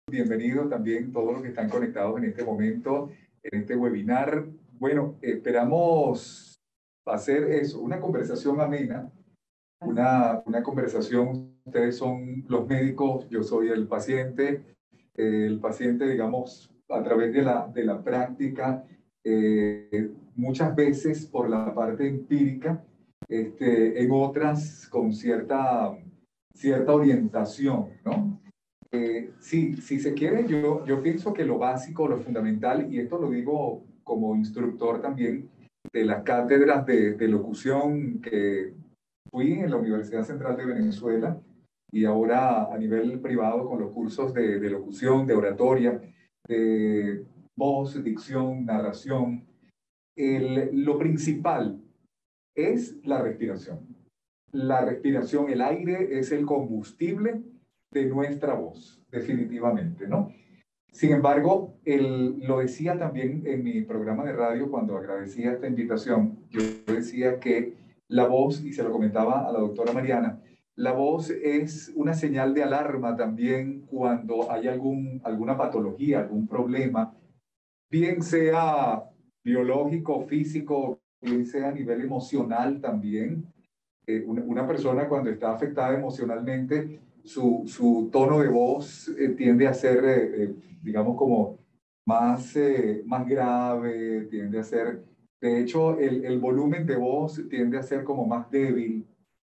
bienvenidos también todos los que están conectados en este momento, en este webinar. Bueno, esperamos hacer eso, una conversación amena, una conversación. Ustedes son los médicos, yo soy el paciente, digamos, a través de la práctica, muchas veces por la parte empírica, en otras con cierta orientación, ¿no? Sí, si se quiere, yo pienso que lo básico, lo fundamental, y esto lo digo como instructor también de las cátedras de locución que fui en la Universidad Central de Venezuela y ahora a nivel privado con los cursos de locución, de oratoria, de voz, dicción, narración. Lo principal es la respiración. La respiración, el aire es el combustible de nuestra voz, definitivamente, ¿no? Sin embargo, lo decía también en mi programa de radio cuando agradecía esta invitación, yo decía que la voz, y se lo comentaba a la doctora Mariana, la voz es una señal de alarma también cuando hay alguna patología, algún problema, bien sea biológico, físico, bien sea a nivel emocional también. Una persona cuando está afectada emocionalmente, su tono de voz tiende a ser, digamos, como más grave, tiende a ser, de hecho, el volumen de voz tiende a ser como más débil.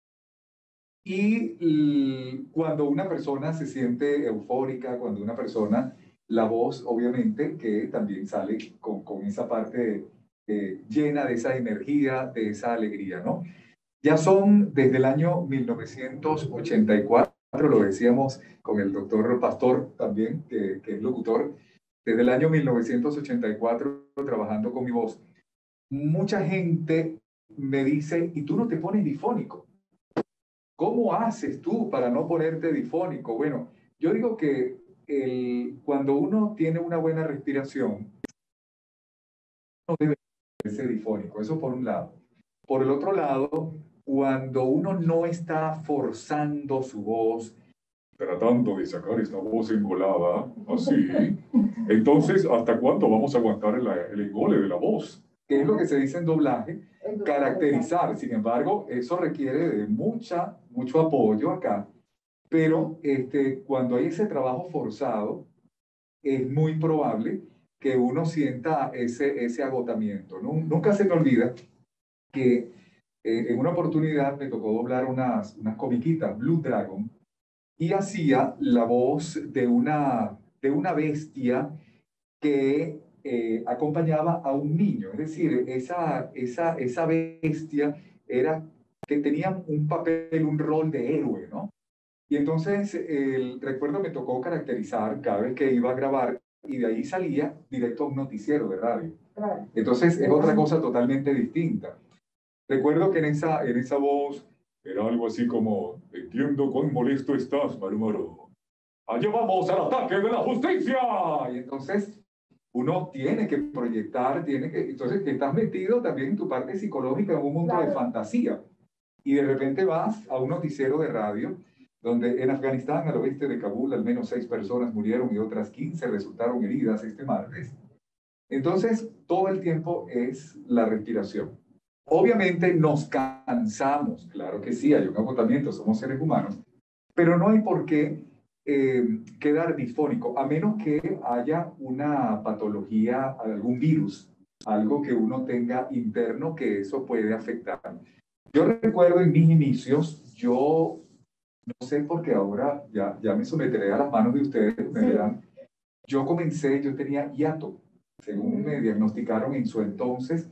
Y cuando una persona se siente eufórica, cuando una persona, la voz obviamente que también sale con esa parte llena de esa energía, de esa alegría, ¿no? Ya son desde el año 1984, lo decíamos con el doctor Pastor también, que es locutor, desde el año 1984 trabajando con mi voz. Mucha gente me dice, ¿y tú no te pones difónico? ¿Cómo haces tú para no ponerte difónico? Bueno, yo digo que cuando uno tiene una buena respiración, no debe ser difónico, eso por un lado. Por el otro lado, cuando uno no está forzando su voz, tratando de sacar esta voz engolada, así, entonces, ¿hasta cuándo vamos a aguantar el engole de la voz? Que es lo que se dice en doblaje, caracterizar. Sin embargo, eso requiere de mucho apoyo acá, pero cuando hay ese trabajo forzado, es muy probable que uno sienta ese agotamiento, ¿no? Nunca se me olvida que en una oportunidad me tocó doblar unas comiquitas, Blue Dragon, y hacía la voz de una bestia que acompañaba a un niño. Es decir, esa bestia era que tenía un papel, un rol de héroe, ¿no? Y entonces, recuerdo me tocó caracterizar cada vez que iba a grabar y de ahí salía directo a un noticiero de radio. Entonces, es otra cosa totalmente distinta. Recuerdo que en esa voz era algo así como, entiendo cuán molesto estás, Marumaro. Allá vamos al ataque de la justicia. Y entonces uno tiene que proyectar, entonces que estás metido también en tu parte psicológica en un mundo de fantasía. Y de repente vas a un noticiero de radio donde en Afganistán, al oeste de Kabul, al menos 6 personas murieron y otras 15 resultaron heridas este martes. Entonces, todo el tiempo es la respiración. Obviamente nos cansamos, claro que sí, hay un agotamiento, somos seres humanos, pero no hay por qué quedar disfónico, a menos que haya una patología, algún virus, algo que uno tenga interno que eso puede afectar. Yo recuerdo en mis inicios, yo no sé por qué ahora ya me someteré a las manos de ustedes, me verán. Yo tenía hiato, según me diagnosticaron en su entonces.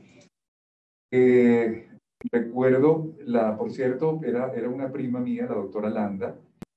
Eh, Recuerdo, por cierto, era una prima mía, la doctora Landa,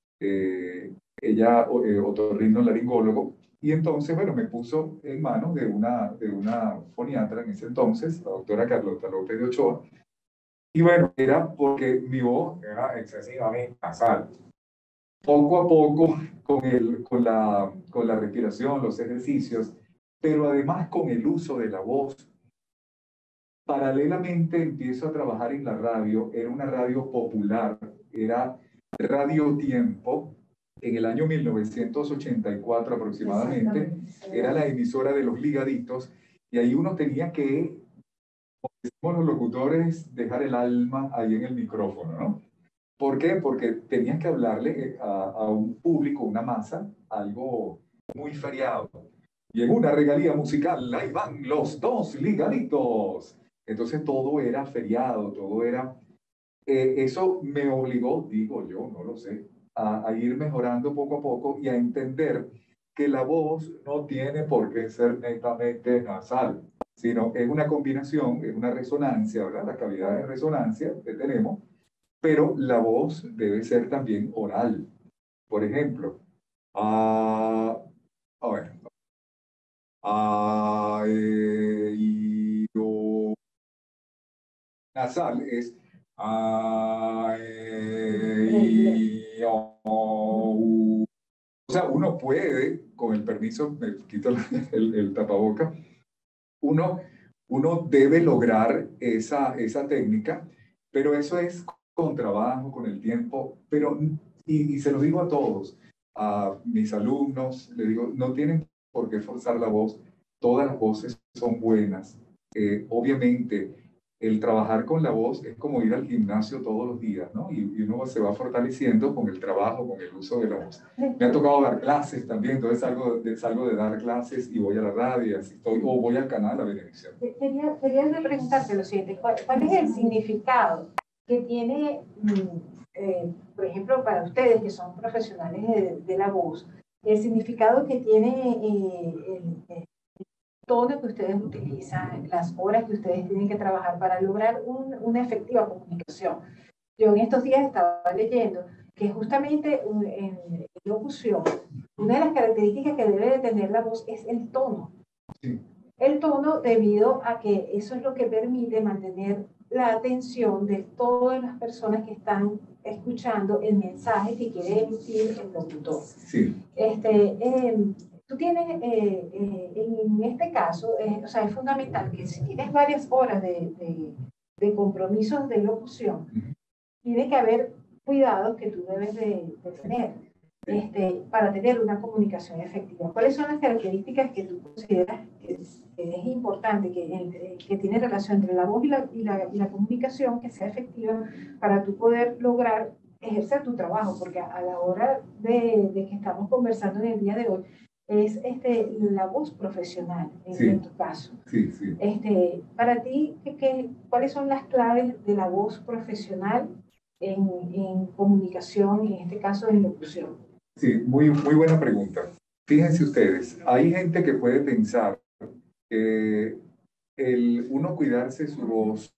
ella otorrinolaringólogo, y entonces, bueno, me puso en manos de una foniatra en ese entonces, la doctora Carlota López de Ochoa, y bueno, era porque mi voz era excesivamente nasal. Poco a poco, con la respiración, los ejercicios, pero además con el uso de la voz. Paralelamente empiezo a trabajar en la radio, era una radio popular, era Radio Tiempo, en el año 1984 aproximadamente, era la emisora de los ligaditos, y ahí uno tenía que, como decimos los locutores, dejar el alma ahí en el micrófono, ¿no? ¿Por qué? Porque tenías que hablarle a un público, una masa, algo muy feriado. Y en una regalía musical, ahí van los dos ligaditos. Entonces todo era feriado, todo era... eso me obligó, digo yo, no lo sé, a ir mejorando poco a poco y a entender que la voz no tiene por qué ser netamente nasal, sino es una combinación, es una resonancia, ¿verdad? Las cavidades de resonancia que tenemos, pero la voz debe ser también oral. Por ejemplo, a ver, I, o. Nasal es a, I, o, u. O sea, uno puede, con el permiso, me quito el tapaboca, uno, uno debe lograr esa técnica, pero eso es con trabajo, con el tiempo, pero, y se lo digo a todos, a mis alumnos, les digo, no tienen por qué forzar la voz, todas las voces son buenas. Obviamente, el trabajar con la voz es como ir al gimnasio todos los días, ¿no? Y uno se va fortaleciendo con el trabajo, con el uso de la voz. Me ha tocado dar clases también, entonces salgo de dar clases y voy a la radio, así estoy, o voy al canal a Venevisión. Quería preguntarte lo siguiente, ¿cuál es el significado que tiene, por ejemplo, para ustedes que son profesionales de la voz, el significado que tiene el tono que ustedes utilizan, las horas que ustedes tienen que trabajar para lograr una efectiva comunicación? Yo en estos días estaba leyendo que justamente en locución, una de las características que debe de tener la voz es el tono. Sí. El tono, debido a que eso es lo que permite mantener la atención de todas las personas que están escuchando el mensaje que quiere emitir el locutor. Sí. Tú tienes, en este caso, o sea, es fundamental que si tienes varias horas de compromisos de locución, tiene que haber cuidados que tú debes de tener para tener una comunicación efectiva. ¿Cuáles son las características que tú consideras que es importante, que tiene relación entre la voz y la comunicación, que sea efectiva para tú poder lograr ejercer tu trabajo? Porque a la hora de que estamos conversando en el día de hoy, es la voz profesional, en tu caso. Sí, sí. Para ti, ¿cuáles son las claves de la voz profesional en comunicación, y en este caso en locución? Sí, muy buena pregunta. Fíjense ustedes, hay gente que puede pensar que el uno cuidarse su voz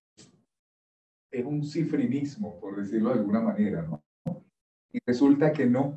es un cifrinismo, por decirlo de alguna manera, ¿no? Y resulta que no.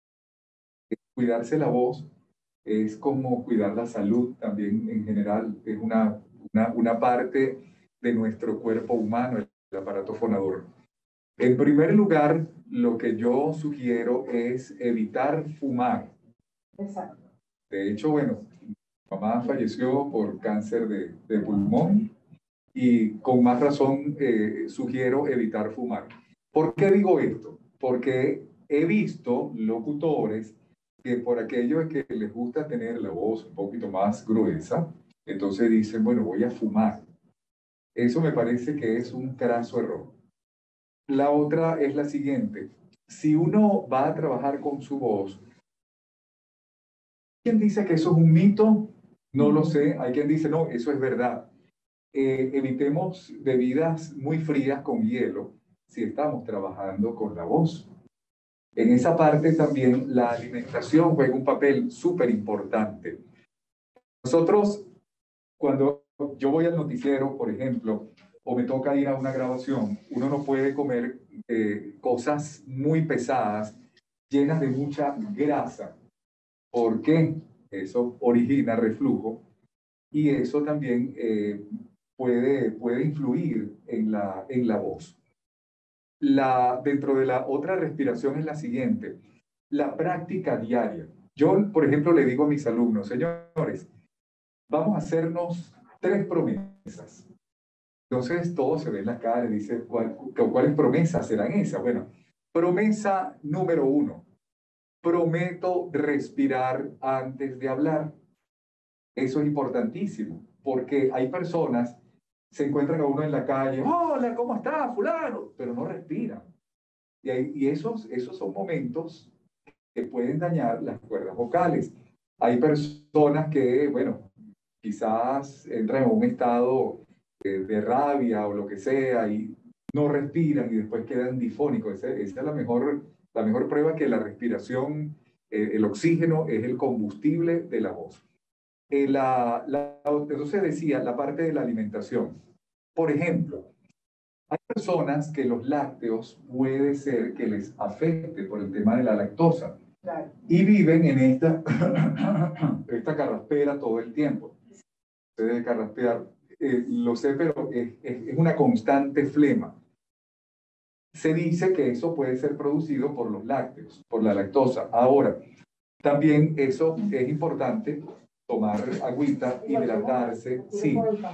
Cuidarse la voz es como cuidar la salud también en general, es una parte de nuestro cuerpo humano, el aparato fonador. En primer lugar, lo que yo sugiero es evitar fumar. Exacto. De hecho, bueno, mi mamá falleció por cáncer de pulmón y con más razón sugiero evitar fumar. ¿Por qué digo esto? Porque he visto locutores que por aquello de que les gusta tener la voz un poquito más gruesa, entonces dicen, bueno, voy a fumar. Eso me parece que es un craso error. La otra es la siguiente. Si uno va a trabajar con su voz, ¿quién dice que eso es un mito? No lo sé. Hay quien dice, no, eso es verdad. Evitemos bebidas muy frías con hielo si estamos trabajando con la voz. En esa parte también la alimentación juega un papel súper importante. Nosotros, cuando yo voy al noticiero, por ejemplo, o me toca ir a una grabación, uno no puede comer cosas muy pesadas, llenas de mucha grasa. ¿Por qué? Eso origina reflujo y eso también puede influir en la voz. Dentro de la otra respiración es la siguiente, la práctica diaria. Yo, por ejemplo, le digo a mis alumnos, señores, vamos a hacernos 3 promesas. Entonces todos se ven las caras y dicen, ¿cuáles promesas serán esas? Bueno, promesa número 1, prometo respirar antes de hablar. Eso es importantísimo, porque hay personas, se encuentran a uno en la calle, hola, ¿cómo está, fulano? Pero no respiran. Y esos son momentos que pueden dañar las cuerdas vocales. Hay personas que, bueno, quizás entran en un estado de rabia o lo que sea y no respiran y después quedan difónicos. Esa es la mejor prueba que la respiración, el oxígeno es el combustible de la voz. Entonces decía, la parte de la alimentación. Por ejemplo, hay personas que los lácteos puede ser que les afecte por el tema de la lactosa. Claro. Y viven en esta carraspera todo el tiempo. Se debe carraspear, lo sé, pero es una constante flema. Se dice que eso puede ser producido por los lácteos, por la lactosa. Ahora, también eso es importante, tomar agüita, hidratarse. Sí.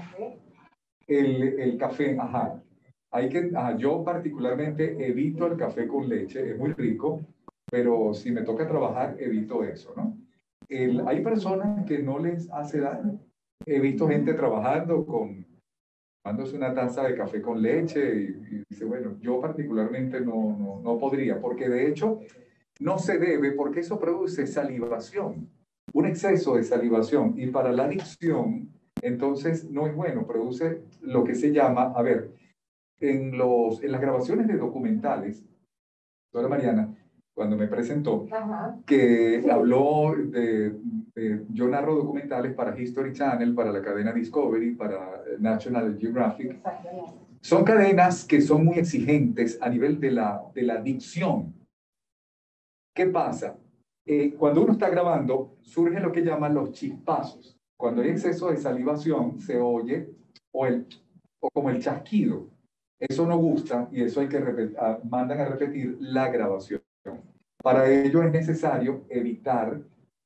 El café, ajá. Yo particularmente evito el café con leche, es muy rico, pero si me toca trabajar, evito eso, ¿no? Hay personas que no les hace daño. He visto gente trabajando tomándose una taza de café con leche y dice, bueno, yo particularmente no podría, porque de hecho no se debe, porque eso produce salivación, un exceso de salivación, y para la adicción, entonces no es bueno, produce lo que se llama, a ver, en las grabaciones de documentales, doctora Mariana, cuando me presentó, que habló yo narro documentales para History Channel, para la cadena Discovery, para National Geographic. Son cadenas que son muy exigentes a nivel de la dicción. ¿Qué pasa? Cuando uno está grabando, surgen lo que llaman los chispazos. Cuando hay exceso de salivación, se oye o como el chasquido. Eso no gusta y eso hay que mandan a repetir la grabación. Para ello es necesario evitar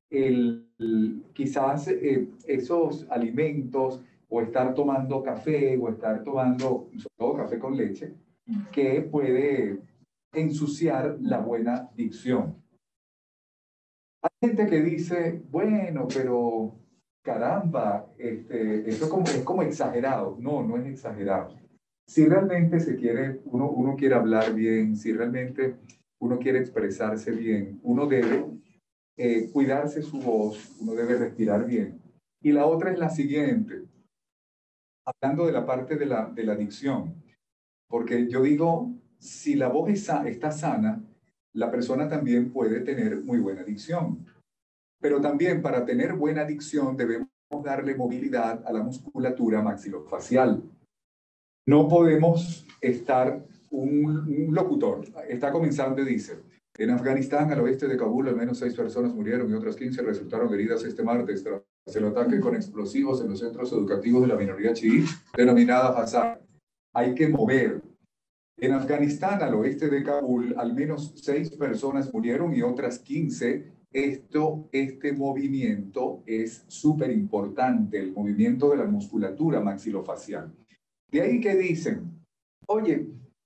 quizás esos alimentos o estar tomando café o estar tomando, sobre todo café con leche, que puede ensuciar la buena dicción. Hay gente que dice, bueno, pero caramba, eso es como exagerado. No, no es exagerado. Si realmente uno quiere hablar bien, si realmente uno quiere expresarse bien, uno debe cuidarse su voz, uno debe respirar bien. Y la otra es la siguiente, hablando de la parte de la dicción, porque yo digo, si la voz está sana, la persona también puede tener muy buena dicción. Pero también para tener buena dicción debemos darle movilidad a la musculatura maxilofacial. No podemos estar un locutor, está comenzando y dice, en Afganistán, al oeste de Kabul, al menos 6 personas murieron y otras 15 resultaron heridas este martes tras el ataque con explosivos en los centros educativos de la minoría chií, denominada Hazara. Hay que mover. En Afganistán, al oeste de Kabul, al menos 6 personas murieron y otras 15. Este movimiento es súper importante, el movimiento de la musculatura maxilofacial. De ahí que dicen, oye,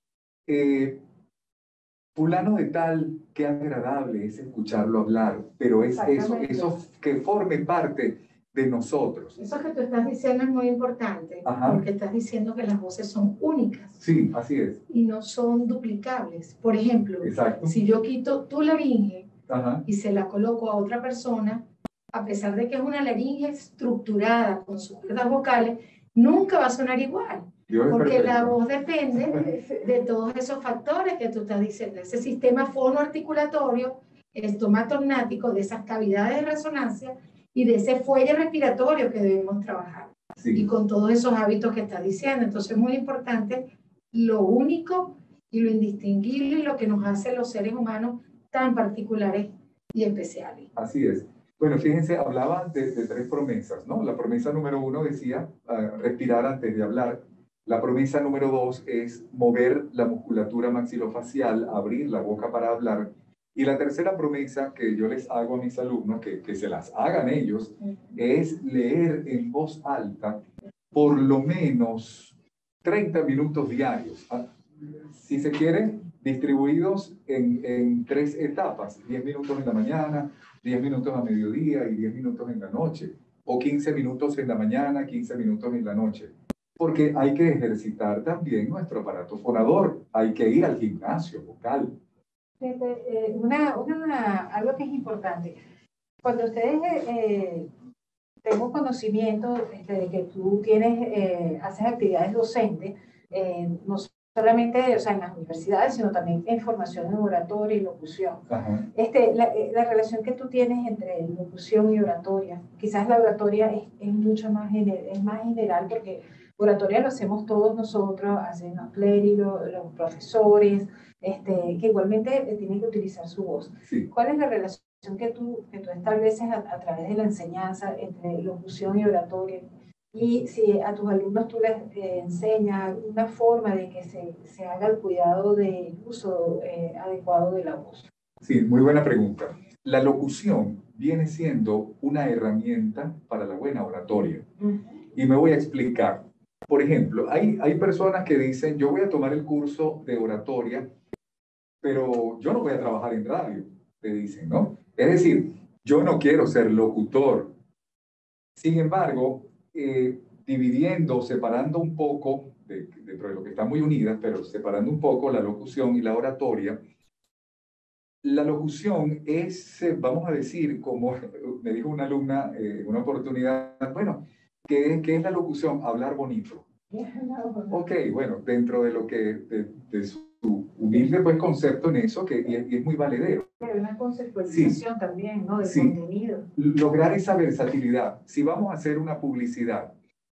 fulano de tal, qué agradable es escucharlo hablar, pero es eso que forme parte de nosotros. Eso que tú estás diciendo es muy importante, porque estás diciendo que las voces son únicas. Sí, así es. Y no son duplicables. Por ejemplo, si yo quito tu laringe y se la coloco a otra persona, a pesar de que es una laringe estructurada con sus cuerdas vocales, nunca va a sonar igual. Porque la voz depende de todos esos factores que tú estás diciendo, ese sistema fonoarticulatorio, estomatognático, de esas cavidades de resonancia y de ese fuelle respiratorio que debemos trabajar. Sí. Y con todos esos hábitos que estás diciendo. Entonces es muy importante lo único y lo indistinguible y lo que nos hace los seres humanos tan particulares y especiales. Así es. Bueno, fíjense, hablaba de 3 promesas, ¿no? La promesa número 1 decía respirar antes de hablar. La promesa número 2 es mover la musculatura maxilofacial, abrir la boca para hablar. Y la tercera promesa que yo les hago a mis alumnos, que se las hagan ellos, es leer en voz alta por lo menos 30 minutos diarios. Si se quiere, distribuidos en 3 etapas, 10 minutos en la mañana, 10 minutos a mediodía y 10 minutos en la noche, o 15 minutos en la mañana, 15 minutos en la noche. Porque hay que ejercitar también nuestro aparato fonador, hay que ir al gimnasio vocal. Algo que es importante, cuando ustedes tengo conocimiento de que tú haces actividades docentes, no solamente, o sea, en las universidades, sino también en formación en oratoria y locución. La relación que tú tienes entre locución y oratoria, quizás la oratoria es mucho más, es más general, porque oratoria lo hacemos todos nosotros, hacen los clérigos, los profesores, que igualmente tienen que utilizar su voz. Sí. ¿Cuál es la relación que tú estableces a través de la enseñanza entre locución y oratoria? Y si a tus alumnos tú les enseñas una forma de que se haga el cuidado del uso adecuado de la voz. Sí, muy buena pregunta. La locución viene siendo una herramienta para la buena oratoria. Y me voy a explicar. Por ejemplo, hay personas que dicen, yo voy a tomar el curso de oratoria, pero yo no voy a trabajar en radio, te dicen, ¿no? Es decir, yo no quiero ser locutor. Sin embargo, dividiendo, separando un poco, dentro de lo que están muy unidas, pero separando un poco la locución y la oratoria, la locución es, vamos a decir, como me dijo una alumna en una oportunidad, bueno, ¿qué es la locución? Hablar bonito. Ok, bueno, dentro de lo que, de su humilde pues, concepto en eso, y es muy valedero. Pero una conceptualización también, ¿no? Del contenido. Lograr esa versatilidad. Si vamos a hacer una publicidad,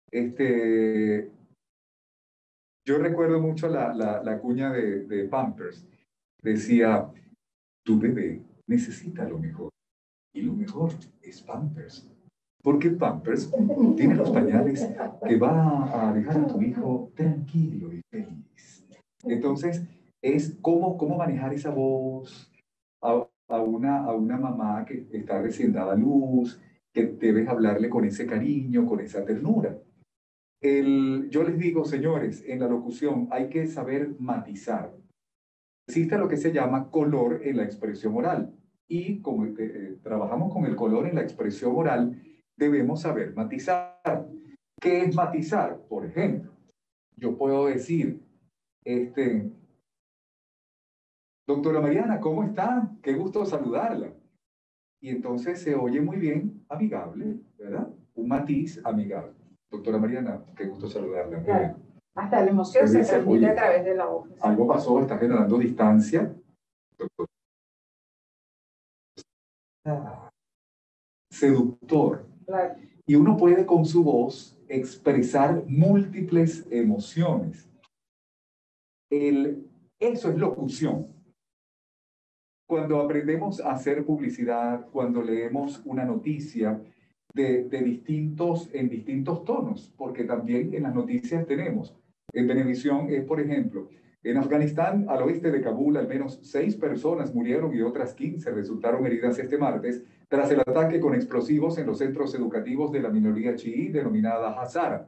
yo recuerdo mucho la cuña de Pampers. Decía, tu bebé necesita lo mejor, y lo mejor es Pampers. Porque Pampers tiene los pañales que va a dejar a tu hijo tranquilo y feliz. Entonces, es cómo manejar esa voz a una mamá que está recién dada a luz, que debes hablarle con ese cariño, con esa ternura. Yo les digo, señores, en la locución hay que saber matizar. Existe lo que se llama color en la expresión oral. Y como trabajamos con el color en la expresión oral, debemos saber matizar. ¿Qué es matizar? Por ejemplo, yo puedo decir, doctora Mariana, ¿cómo está? Qué gusto saludarla. Y entonces se oye muy bien, amigable, ¿verdad? Un matiz amigable. Doctora Mariana, qué gusto saludarla. Claro. Hasta la emoción se transmite a través de la voz. Algo pasó, está generando distancia. Doctor. Seductor. Claro. Y uno puede con su voz expresar múltiples emociones. Eso es locución. Cuando aprendemos a hacer publicidad, cuando leemos una noticia en distintos tonos, porque también en las noticias tenemos. En Venevisión es, por ejemplo, en Afganistán, al oeste de Kabul, al menos 6 personas murieron y otras 15 resultaron heridas este martes tras el ataque con explosivos en los centros educativos de la minoría chií denominada Hazara.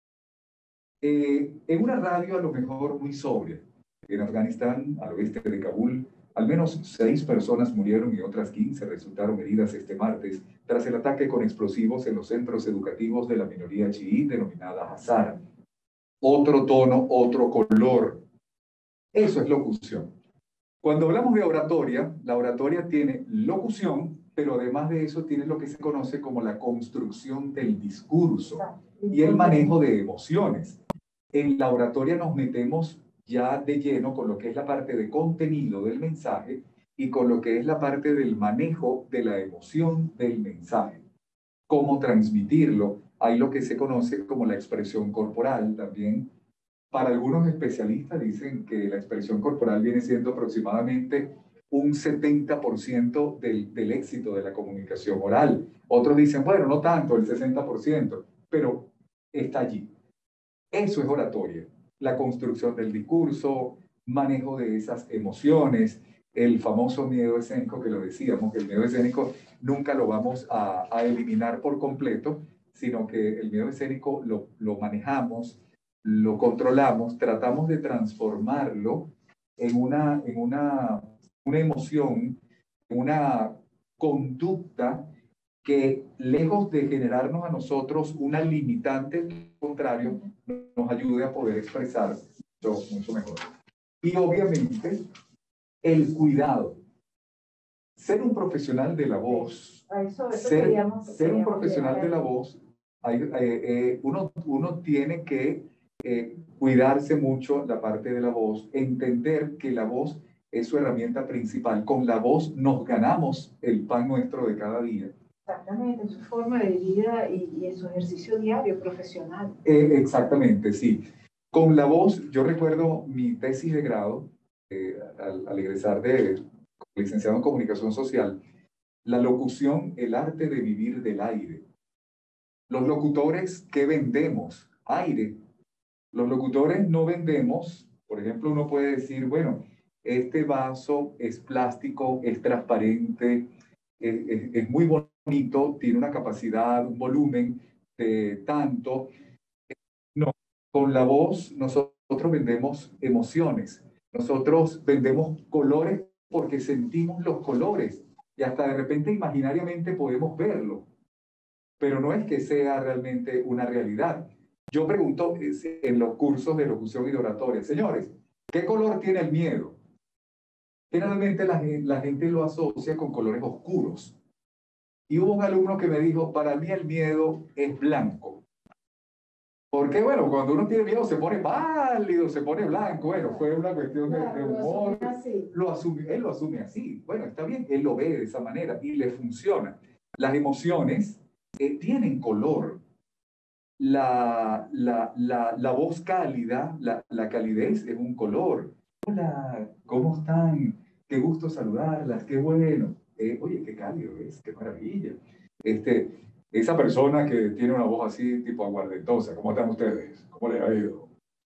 En una radio a lo mejor muy sobria, en Afganistán, al oeste de Kabul, al menos 6 personas murieron y otras 15 resultaron heridas este martes tras el ataque con explosivos en los centros educativos de la minoría chií denominada Hazara. Otro tono, otro color. Eso es locución. Cuando hablamos de oratoria, la oratoria tiene locución, pero además de eso tiene lo que se conoce como la construcción del discurso y el manejo de emociones. En la oratoria nos metemos ya de lleno con lo que es la parte de contenido del mensaje y con lo que es la parte del manejo de la emoción del mensaje. Cómo transmitirlo. Hay lo que se conoce como la expresión corporal también. Para algunos especialistas dicen que la expresión corporal viene siendo aproximadamente un 70% del éxito de la comunicación oral. Otros dicen, bueno, no tanto, el 60%, pero está allí. Eso es oratoria. La construcción del discurso, manejo de esas emociones, el famoso miedo escénico que lo decíamos, que el miedo escénico nunca lo vamos a eliminar por completo, sino que el miedo escénico lo manejamos, lo controlamos, tratamos de transformarlo una emoción, en una conducta que, lejos de generarnos a nosotros una limitante, al contrario, nos ayude a poder expresar mucho mejor. Y obviamente, el cuidado. Ser un profesional de la voz, ser un profesional de la voz, uno tiene que cuidarse mucho la parte de la voz, entender que la voz es su herramienta principal. Con la voz nos ganamos el pan nuestro de cada día. Exactamente, en su forma de vida y en su ejercicio diario profesional. Exactamente, sí. Con la voz, yo recuerdo mi tesis de grado, al egresar de licenciado en Comunicación Social, la locución, el arte de vivir del aire. Los locutores, ¿qué vendemos? Aire. Los locutores no vendemos, por ejemplo, uno puede decir, bueno, este vaso es plástico, es transparente, es muy bonito, tiene una capacidad, un volumen de tanto. No, con la voz nosotros vendemos emociones, nosotros vendemos colores porque sentimos los colores y hasta de repente imaginariamente podemos verlo, pero no es que sea realmente una realidad. Yo pregunto en los cursos de locución y de oratoria, señores, ¿qué color tiene el miedo? Generalmente la gente lo asocia con colores oscuros. Y hubo un alumno que me dijo, para mí el miedo es blanco. Porque, bueno, cuando uno tiene miedo se pone pálido, se pone blanco. Bueno, fue una cuestión de humor. Él lo asume así. Bueno, está bien, él lo ve de esa manera y le funciona. Las emociones tienen color. La voz cálida, la calidez es un color. Hola, ¿cómo están? Qué gusto saludarlas, qué bueno. Oye, qué cálido es, qué maravilla. Esa persona que tiene una voz así, tipo aguardentosa, ¿cómo están ustedes? ¿Cómo les ha ido?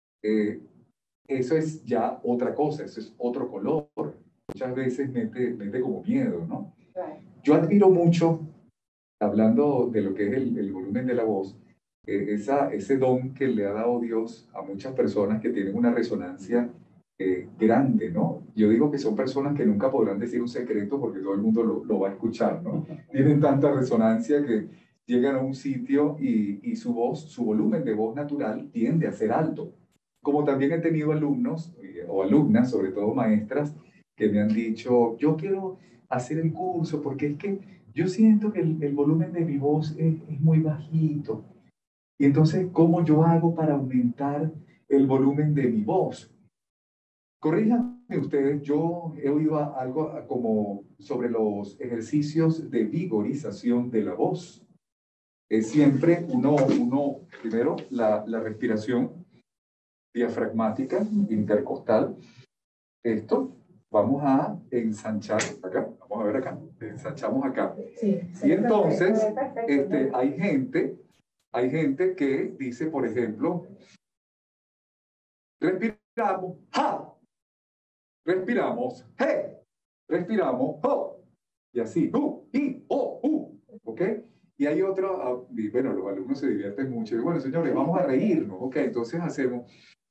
Eso es ya otra cosa, eso es otro color. Muchas veces mete como miedo, ¿no? Yo admiro mucho, hablando de lo que es el volumen de la voz, ese don que le ha dado Dios a muchas personas que tienen una resonancia grande, ¿no? Yo digo que son personas que nunca podrán decir un secreto porque todo el mundo lo va a escuchar, ¿no? Tienen tanta resonancia que llegan a un sitio y su voz, su volumen de voz natural tiende a ser alto. Como también he tenido alumnos o alumnas, sobre todo maestras, que me han dicho, yo quiero hacer el curso porque es que yo siento que el volumen de mi voz es muy bajito. Y entonces, ¿cómo yo hago para aumentar el volumen de mi voz? Corríjanme ustedes, yo he oído algo como sobre los ejercicios de vigorización de la voz. Es siempre primero, la respiración diafragmática, intercostal. Esto, vamos a ensanchar acá, vamos a ver acá, ensanchamos acá. Sí, y entonces, hay gente que dice, por ejemplo, respiramos, ja, respiramos, he, respiramos, ho, y así, i, o, ¿ok? Y hay otro, y bueno, los alumnos se divierten mucho, y bueno, señores, vamos a reírnos, ¿ok? Entonces hacemos,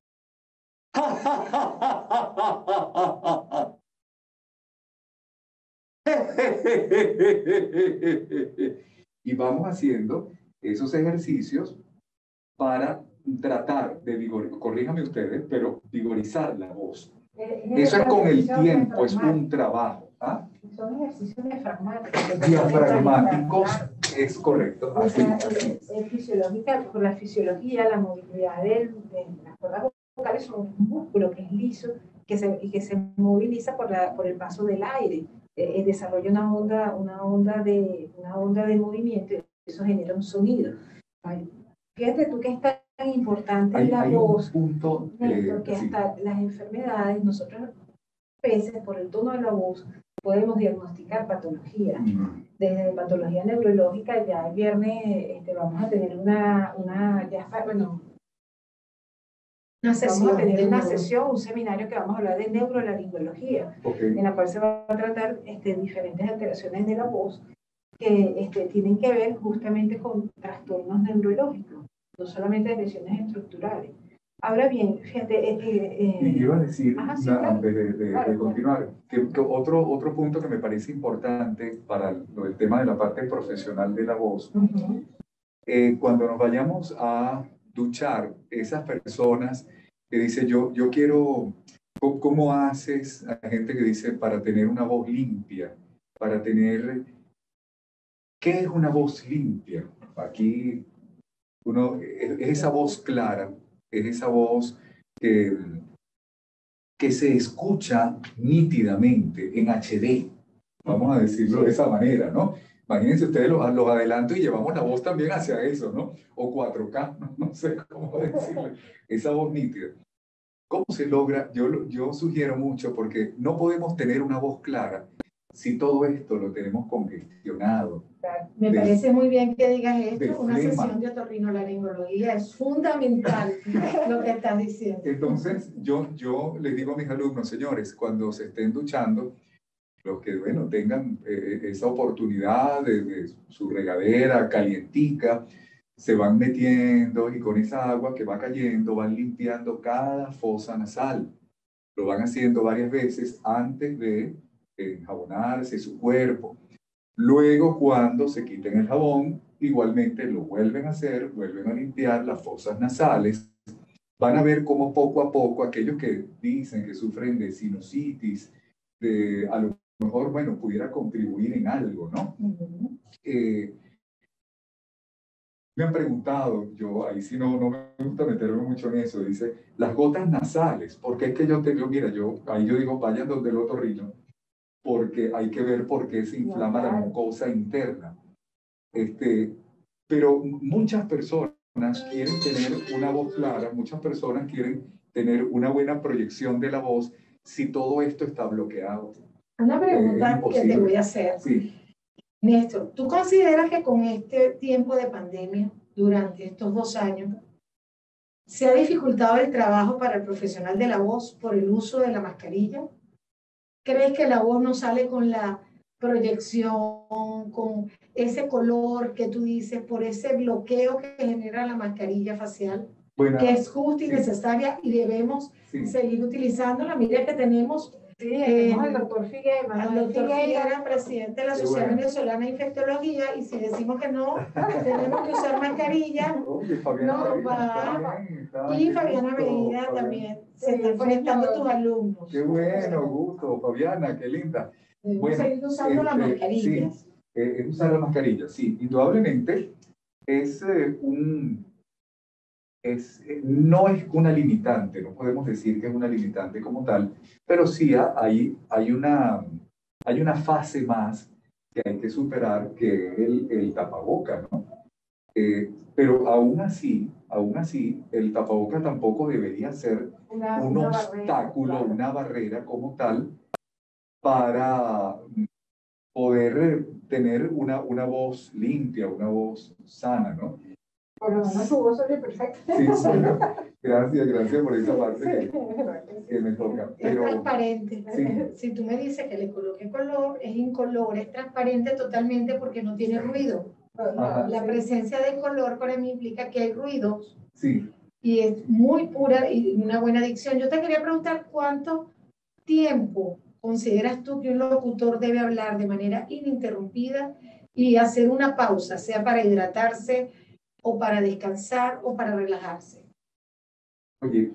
y vamos haciendo esos ejercicios para tratar de vigorizar, corríjame ustedes, pero vigorizar la voz. Eso es con el tiempo, es un trabajo. ¿Ah? Son ejercicios diafragmáticos. Diafragmáticos, es correcto. Así. Por la fisiología, la movilidad de las cuerdas vocales son un músculo que es liso y que se moviliza por el paso del aire. Desarrolla una onda de movimiento y eso genera un sonido. Fíjate tú que es tan importante la voz, que hasta las enfermedades, nosotros a veces por el tono de la voz podemos diagnosticar patologías. Desde patología neurológica, ya el viernes vamos a tener una sesión, un seminario que vamos a hablar de neurolaringología, en la cual se va a tratar diferentes alteraciones de la voz que tienen que ver justamente con trastornos neurológicos, no solamente lesiones estructurales. Ahora bien, fíjate, Y iba a decir, sí, claro. antes de Claro, continuar, que otro punto que me parece importante para el tema de la parte profesional de la voz, cuando nos vayamos a duchar, esas personas que dicen, yo quiero, ¿cómo haces? Hay gente que dice, para tener una voz limpia, para tener, ¿qué es una voz limpia? Aquí es esa voz clara, es esa voz que, que se escucha nítidamente en HD, vamos a decirlo de esa manera, ¿no? Imagínense ustedes los adelantos y llevamos la voz también hacia eso, ¿no? O 4K, no sé cómo decirlo, esa voz nítida. ¿Cómo se logra? Yo sugiero mucho porque no podemos tener una voz clara si todo esto lo tenemos congestionado. Me parece muy bien que digas esto. Una flema. sesión de otorrinolaringología es fundamental lo que estás diciendo. Entonces, yo les digo a mis alumnos, señores, cuando se estén duchando, los que, bueno, tengan esa oportunidad de su regadera calientica, se van metiendo y con esa agua que va cayendo van limpiando cada fosa nasal. Lo van haciendo varias veces antes de enjabonarse su cuerpo. Luego, cuando se quiten el jabón, igualmente lo vuelven a hacer, vuelven a limpiar las fosas nasales. Van a ver cómo poco a poco aquellos que dicen que sufren de sinusitis, a lo mejor, bueno, pudiera contribuir en algo, ¿no? Me han preguntado, yo ahí sí no me gusta meterme mucho en eso, dice, las gotas nasales, porque es que mira, ahí yo digo, vayan donde el otorrino, porque hay que ver por qué se inflama la mucosa interna. Pero muchas personas quieren tener una voz clara, muchas personas quieren tener una buena proyección de la voz si todo esto está bloqueado. Una pregunta que te voy a hacer. Sí. Néstor, ¿tú consideras que con este tiempo de pandemia, durante estos 2 años, se ha dificultado el trabajo para el profesional de la voz por el uso de la mascarilla? ¿Crees que la voz no sale con la proyección, con ese color que tú dices, por ese bloqueo que genera la mascarilla facial, que es justa y necesaria y debemos seguir utilizándola? Mira que tenemos al doctor Figuera, presidente de la Sociedad Venezolana de Infectología, y si decimos que no, tenemos que usar mascarilla, no va. Y Fabiana Medina también, se están conectando tus alumnos. Qué bueno, gusto, Fabiana, qué linda. Debemos seguir usando las mascarillas. Sí, es usar la mascarilla, sí, indudablemente no es una limitante, no podemos decir que es una limitante como tal, pero sí hay una fase más que hay que superar, que es el tapaboca, ¿no? Pero aún así, el tapaboca tampoco debería ser un obstáculo, una barrera como tal, para poder tener una voz limpia, una voz sana, ¿no? Por lo menos tu voz oye perfecta. Sí, gracias por esa parte que me toca. Pero, es transparente. Sí. Si tú me dices que le coloque color, es incolor, es transparente totalmente porque no tiene ruido. Ajá. La presencia de color para mí implica que hay ruidos. Sí. Y es muy pura y una buena dicción. Yo te quería preguntar, ¿cuánto tiempo consideras tú que un locutor debe hablar de manera ininterrumpida y hacer una pausa, sea para hidratarse, o para descansar, o para relajarse? Oye,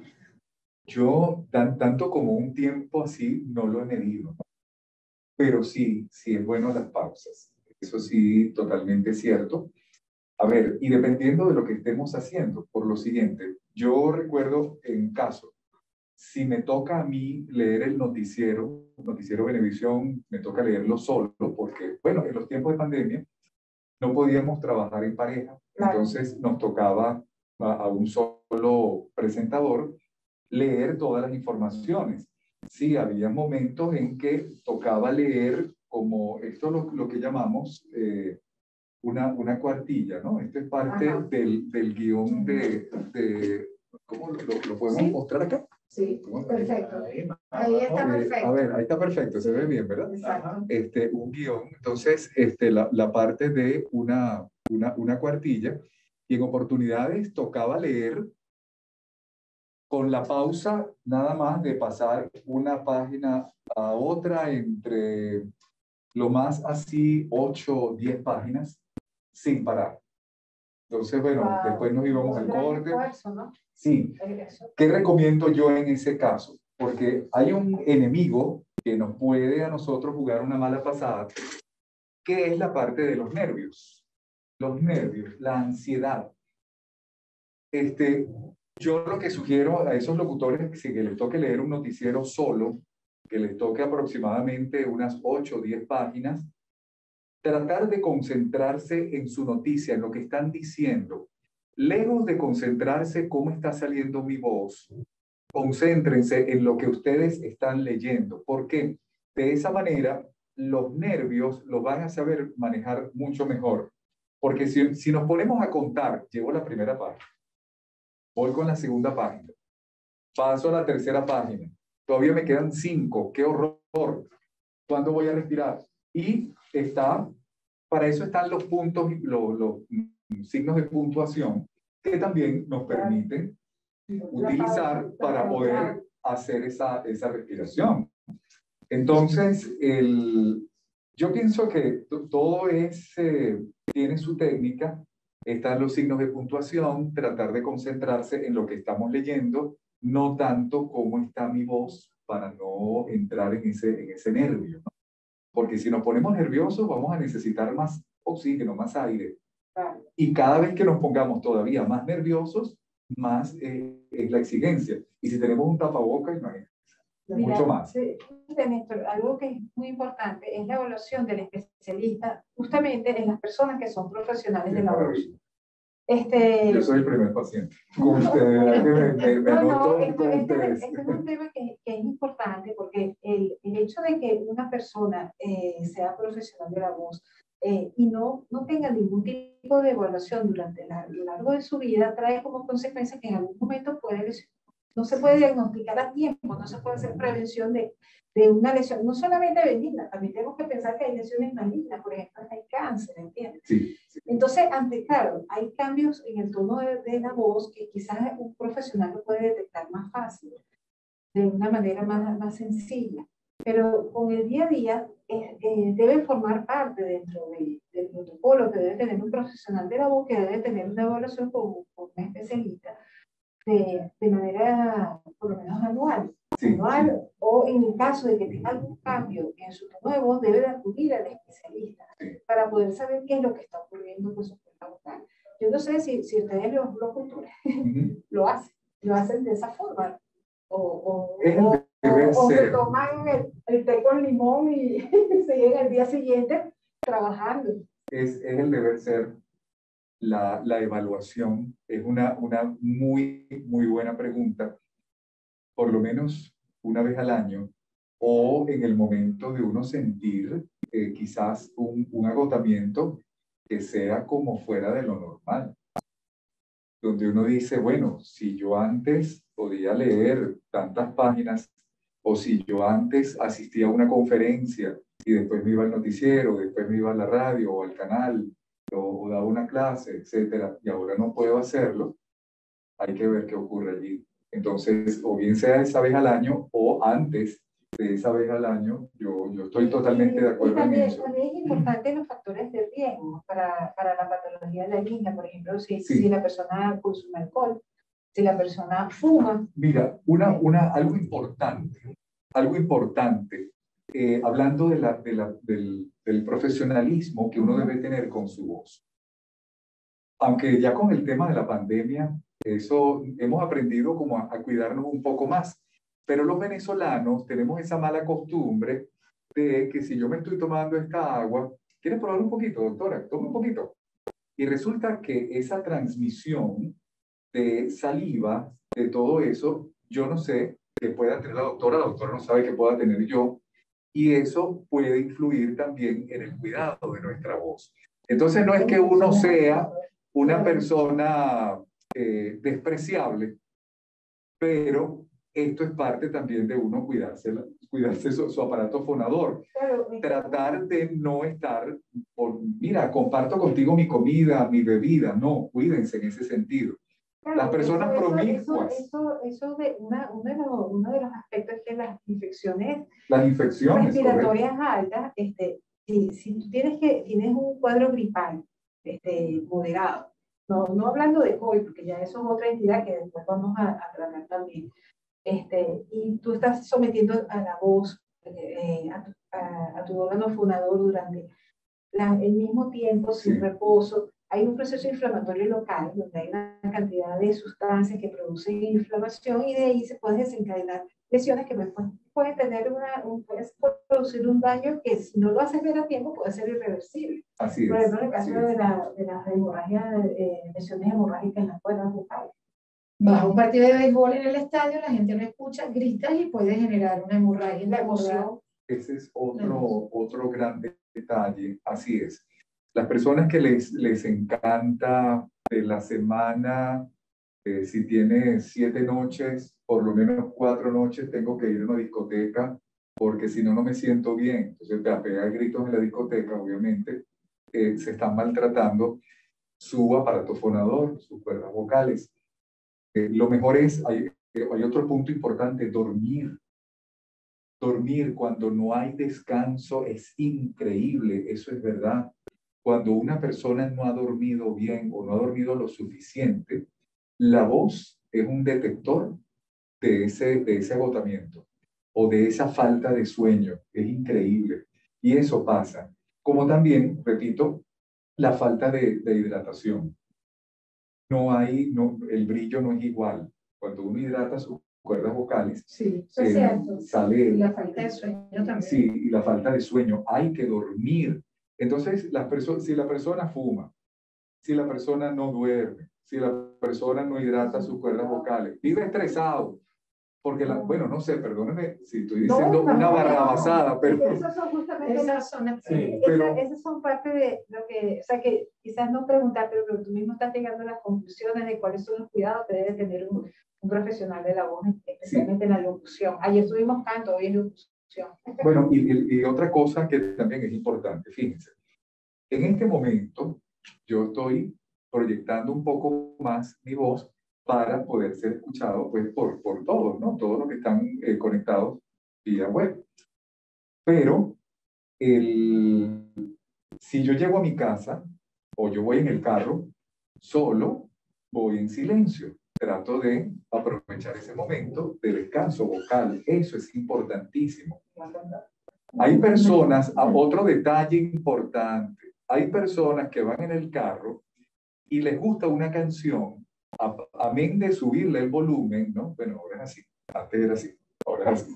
yo tanto como un tiempo así no lo he medido, pero sí es bueno las pausas. Eso sí, totalmente cierto. A ver, y dependiendo de lo que estemos haciendo, por lo siguiente, yo recuerdo en caso, si me toca a mí leer el noticiero Venevisión, me toca leerlo solo, porque, bueno, en los tiempos de pandemia no podíamos trabajar en pareja, entonces nos tocaba a un solo presentador leer todas las informaciones. Sí, había momentos en que tocaba leer como esto lo que llamamos una cuartilla, ¿no? Esto es parte del guión ¿cómo lo podemos mostrar acá? Sí, perfecto. Ahí está perfecto. A ver, ahí está perfecto, se ve bien, ¿verdad? Exacto. Un guión, entonces, la parte de una cuartilla, y en oportunidades tocaba leer con la pausa nada más de pasar una página a otra entre lo más así 8 o 10 páginas sin parar. Entonces, bueno, después nos íbamos al corte. Esfuerzo, ¿no? Sí. ¿Qué recomiendo yo en ese caso? Porque hay un enemigo que nos puede a nosotros jugar una mala pasada, que es la parte de los nervios. Los nervios, la ansiedad. Yo lo que sugiero a esos locutores que les toque leer un noticiero solo, que les toque aproximadamente unas 8 o 10 páginas, tratar de concentrarse en su noticia, en lo que están diciendo. Lejos de concentrarse cómo está saliendo mi voz, concéntrense en lo que ustedes están leyendo. ¿Por qué? De esa manera, los nervios los van a saber manejar mucho mejor. Porque si nos ponemos a contar, llevo la primera página, voy con la segunda página, paso a la tercera página, todavía me quedan 5, qué horror, ¿cuándo voy a respirar? Y para eso están los puntos, los signos de puntuación, que también nos permiten utilizar para poder hacer esa respiración. Entonces, yo pienso que todo tiene su técnica. Están los signos de puntuación, tratar de concentrarse en lo que estamos leyendo, no tanto cómo está mi voz para no entrar en ese nervio, ¿no? Porque si nos ponemos nerviosos vamos a necesitar más oxígeno, más aire. Y cada vez que nos pongamos todavía más nerviosos, más es la exigencia. Y si tenemos un tapabocas, imagínense, mucho más. Néstor, algo que es muy importante es la evaluación del especialista justamente en las personas que son profesionales de la voz. Yo soy el primer paciente. Con ustedes, este es un tema que es importante porque el hecho de que una persona sea profesional de la voz y no tenga ningún tipo de evaluación durante lo largo de su vida trae como consecuencia que en algún momento no se puede diagnosticar a tiempo, no se puede hacer prevención de una lesión, no solamente benigna, también tenemos que pensar que hay lesiones malignas, por ejemplo, hay cáncer, ¿entiendes? Sí. Entonces, claro, hay cambios en el tono de la voz que quizás un profesional lo puede detectar más fácil, de una manera más sencilla, pero con el día a día debe formar parte dentro del protocolo que debe tener un profesional de la voz, que debe tener una evaluación con un especialista de manera por lo menos anual. O en el caso de que tenga algún cambio en su tono de voz, debe de acudir al especialista para poder saber qué es lo que está ocurriendo con su cuerda vocal. Yo no sé si ustedes los locutores lo hacen de esa forma, o se toman el té con limón y siguen al día siguiente trabajando. Es el deber ser. La evaluación es una muy, muy buena pregunta, por lo menos una vez al año, o en el momento de uno sentir quizás un agotamiento que sea como fuera de lo normal, donde uno dice, bueno, si yo antes podía leer tantas páginas, o si yo antes asistía a una conferencia y después me iba al noticiero, después me iba a la radio o al canal, o daba una clase, etcétera, y ahora no puedo hacerlo, hay que ver qué ocurre allí. Entonces, o bien sea esa vez al año, o antes de esa vez al año, yo estoy totalmente de acuerdo en eso. También es importante los factores de riesgo para la patología de la línea, por ejemplo, si la persona consume alcohol, si la persona fuma. Mira, algo importante, hablando del profesionalismo que uno debe tener con su voz. Aunque ya con el tema de la pandemia, eso hemos aprendido como a cuidarnos un poco más. Pero los venezolanos tenemos esa mala costumbre de que si yo me estoy tomando esta agua, ¿quieres probar un poquito, doctora? Toma un poquito. Y resulta que esa transmisión de saliva, de todo eso, yo no sé que pueda tener la doctora no sabe que pueda tener yo, y eso puede influir también en el cuidado de nuestra voz. Entonces no es que uno sea una persona despreciable, pero esto es parte también de uno cuidarse su aparato fonador. Tratar de no estar, mira, comparto contigo mi comida, mi bebida. No, cuídense en ese sentido. Claro, Las personas promiscuas, uno de los aspectos es que las infecciones las infecciones, respiratorias altas, si tú tienes un cuadro gripal moderado, no hablando de COVID, porque ya eso es otra entidad que después vamos a tratar también, y tú estás sometiendo a la voz, a tu órgano fonador durante el mismo tiempo, sin sí, reposo, hay un proceso inflamatorio local donde hay una cantidad de sustancias que producen inflamación y de ahí se pueden desencadenar lesiones que pueden tener pueden producir un daño que si no lo haces ver a tiempo puede ser irreversible. así Por es, ejemplo, en el caso así es. de las hemorragias, lesiones hemorrágicas en las cuerdas vocales. Vas a un partido de béisbol en el estadio, la gente no escucha, gritas y puede generar una hemorragia en la emoción. Ese es otro gran detalle, así es. Las personas que les encanta de la semana, si tiene 7 noches, por lo menos 4 noches, tengo que ir a una discoteca, porque si no, no me siento bien. Entonces te pega gritos en la discoteca, obviamente, se están maltratando su aparato fonador, sus cuerdas vocales. Lo mejor es, hay otro punto importante, dormir. Dormir cuando no hay descanso es increíble, eso es verdad. Cuando una persona no ha dormido bien o no ha dormido lo suficiente, la voz es un detector de ese agotamiento o de esa falta de sueño. Es increíble. Y eso pasa. Como también, repito, la falta de hidratación. El brillo no es igual. Cuando uno hidrata sus cuerdas vocales, Sí, eso es cierto. sale. Y la falta de sueño también. Sí, y la falta de sueño. Hay que dormir. Entonces, si la persona fuma, si la persona no duerme, si la persona no hidrata sus cuerdas vocales, vive estresado, porque bueno, no sé, perdóneme si estoy diciendo una barrabasada, pero Esas son justamente sí, pero esas son parte de lo que, o sea, que quizás no preguntarte, pero tú mismo estás llegando a las conclusiones de cuáles son los cuidados que debe tener un profesional de la voz, especialmente en la locución. Ayer tuvimos canto, hoy es locución. Bueno, y otra cosa que también es importante, fíjense, en este momento yo estoy proyectando un poco más mi voz para poder ser escuchado pues, por todos, ¿no? Todos los que están conectados vía web. Pero si yo llego a mi casa o yo voy en el carro, solo voy en silencio. Trato de aprovechar ese momento de descanso vocal. Eso es importantísimo. Hay personas, otro detalle importante, hay personas que van en el carro y les gusta una canción, amén de subirle el volumen, ¿no? Bueno, ahora es así, antes era así, ahora es así.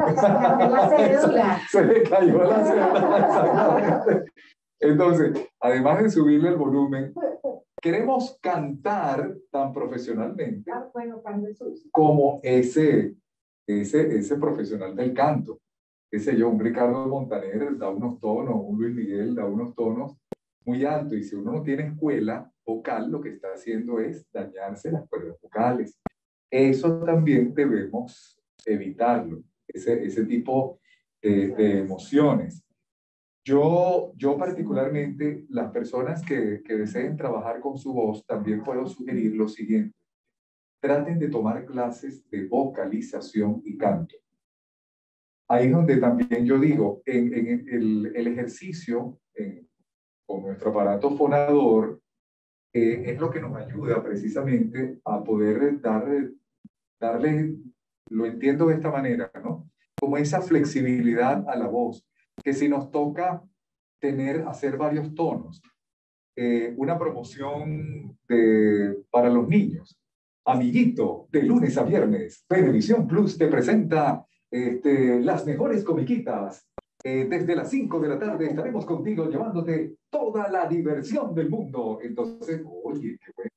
Se le cayó la cédula. Entonces, además de subirle el volumen, queremos cantar tan profesionalmente como ese profesional del canto. Qué sé yo, un Ricardo Montaner da unos tonos, un Luis Miguel da unos tonos muy altos, y si uno no tiene escuela vocal, lo que está haciendo es dañarse las cuerdas vocales. Eso también debemos evitarlo, ese tipo de emociones. Yo particularmente, las personas que deseen trabajar con su voz, también puedo sugerir lo siguiente. Traten de tomar clases de vocalización y canto. Ahí es donde también yo digo, en el ejercicio con nuestro aparato fonador, es lo que nos ayuda precisamente a poder darle, lo entiendo de esta manera, ¿no? Como esa flexibilidad a la voz, que si nos toca hacer varios tonos, una promoción para los niños, amiguito, de lunes a viernes, Venevisión Plus te presenta las mejores comiquitas. Desde las 5 de la tarde estaremos contigo llevándote toda la diversión del mundo. Entonces, oye, qué bueno.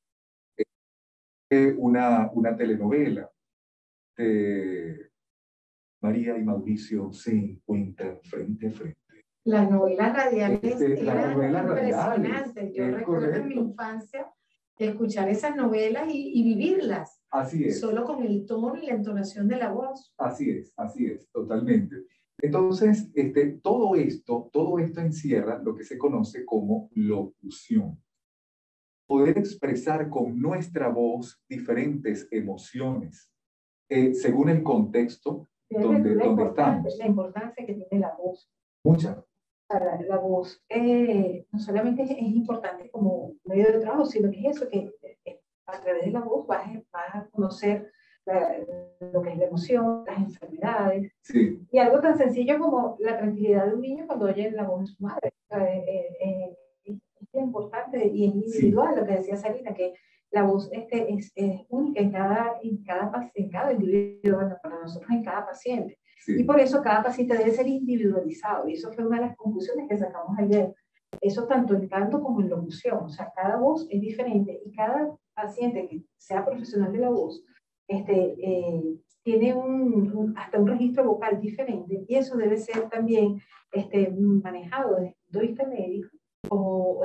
Una telenovela de María y Mauricio se encuentran frente a frente. Las novelas radiales Las novelas impresionantes. Yo recuerdo en mi infancia escuchar esas novelas y vivirlas. Así es. Solo con el tono y la entonación de la voz. Así es, totalmente. Entonces, todo esto encierra lo que se conoce como locución. poder expresar con nuestra voz diferentes emociones, según el contexto donde estamos. La importancia que tiene la voz. Mucha. La voz no solamente es importante como medio de trabajo, sino que es eso, que a través de la voz vas a conocer lo que es la emoción, las enfermedades, sí. Y algo tan sencillo como la tranquilidad de un niño cuando oye la voz de su madre. Es importante y es individual, lo que decía Sarita, que la voz es única en cada individuo, bueno, para nosotros en cada paciente. Sí. Y por eso cada paciente debe ser individualizado. Y eso fue una de las conclusiones que sacamos ayer. Eso tanto en canto como en locución. O sea, cada voz es diferente y cada paciente que sea profesional de la voz tiene hasta un registro vocal diferente y eso debe ser también manejado desde el punto de vista médico como,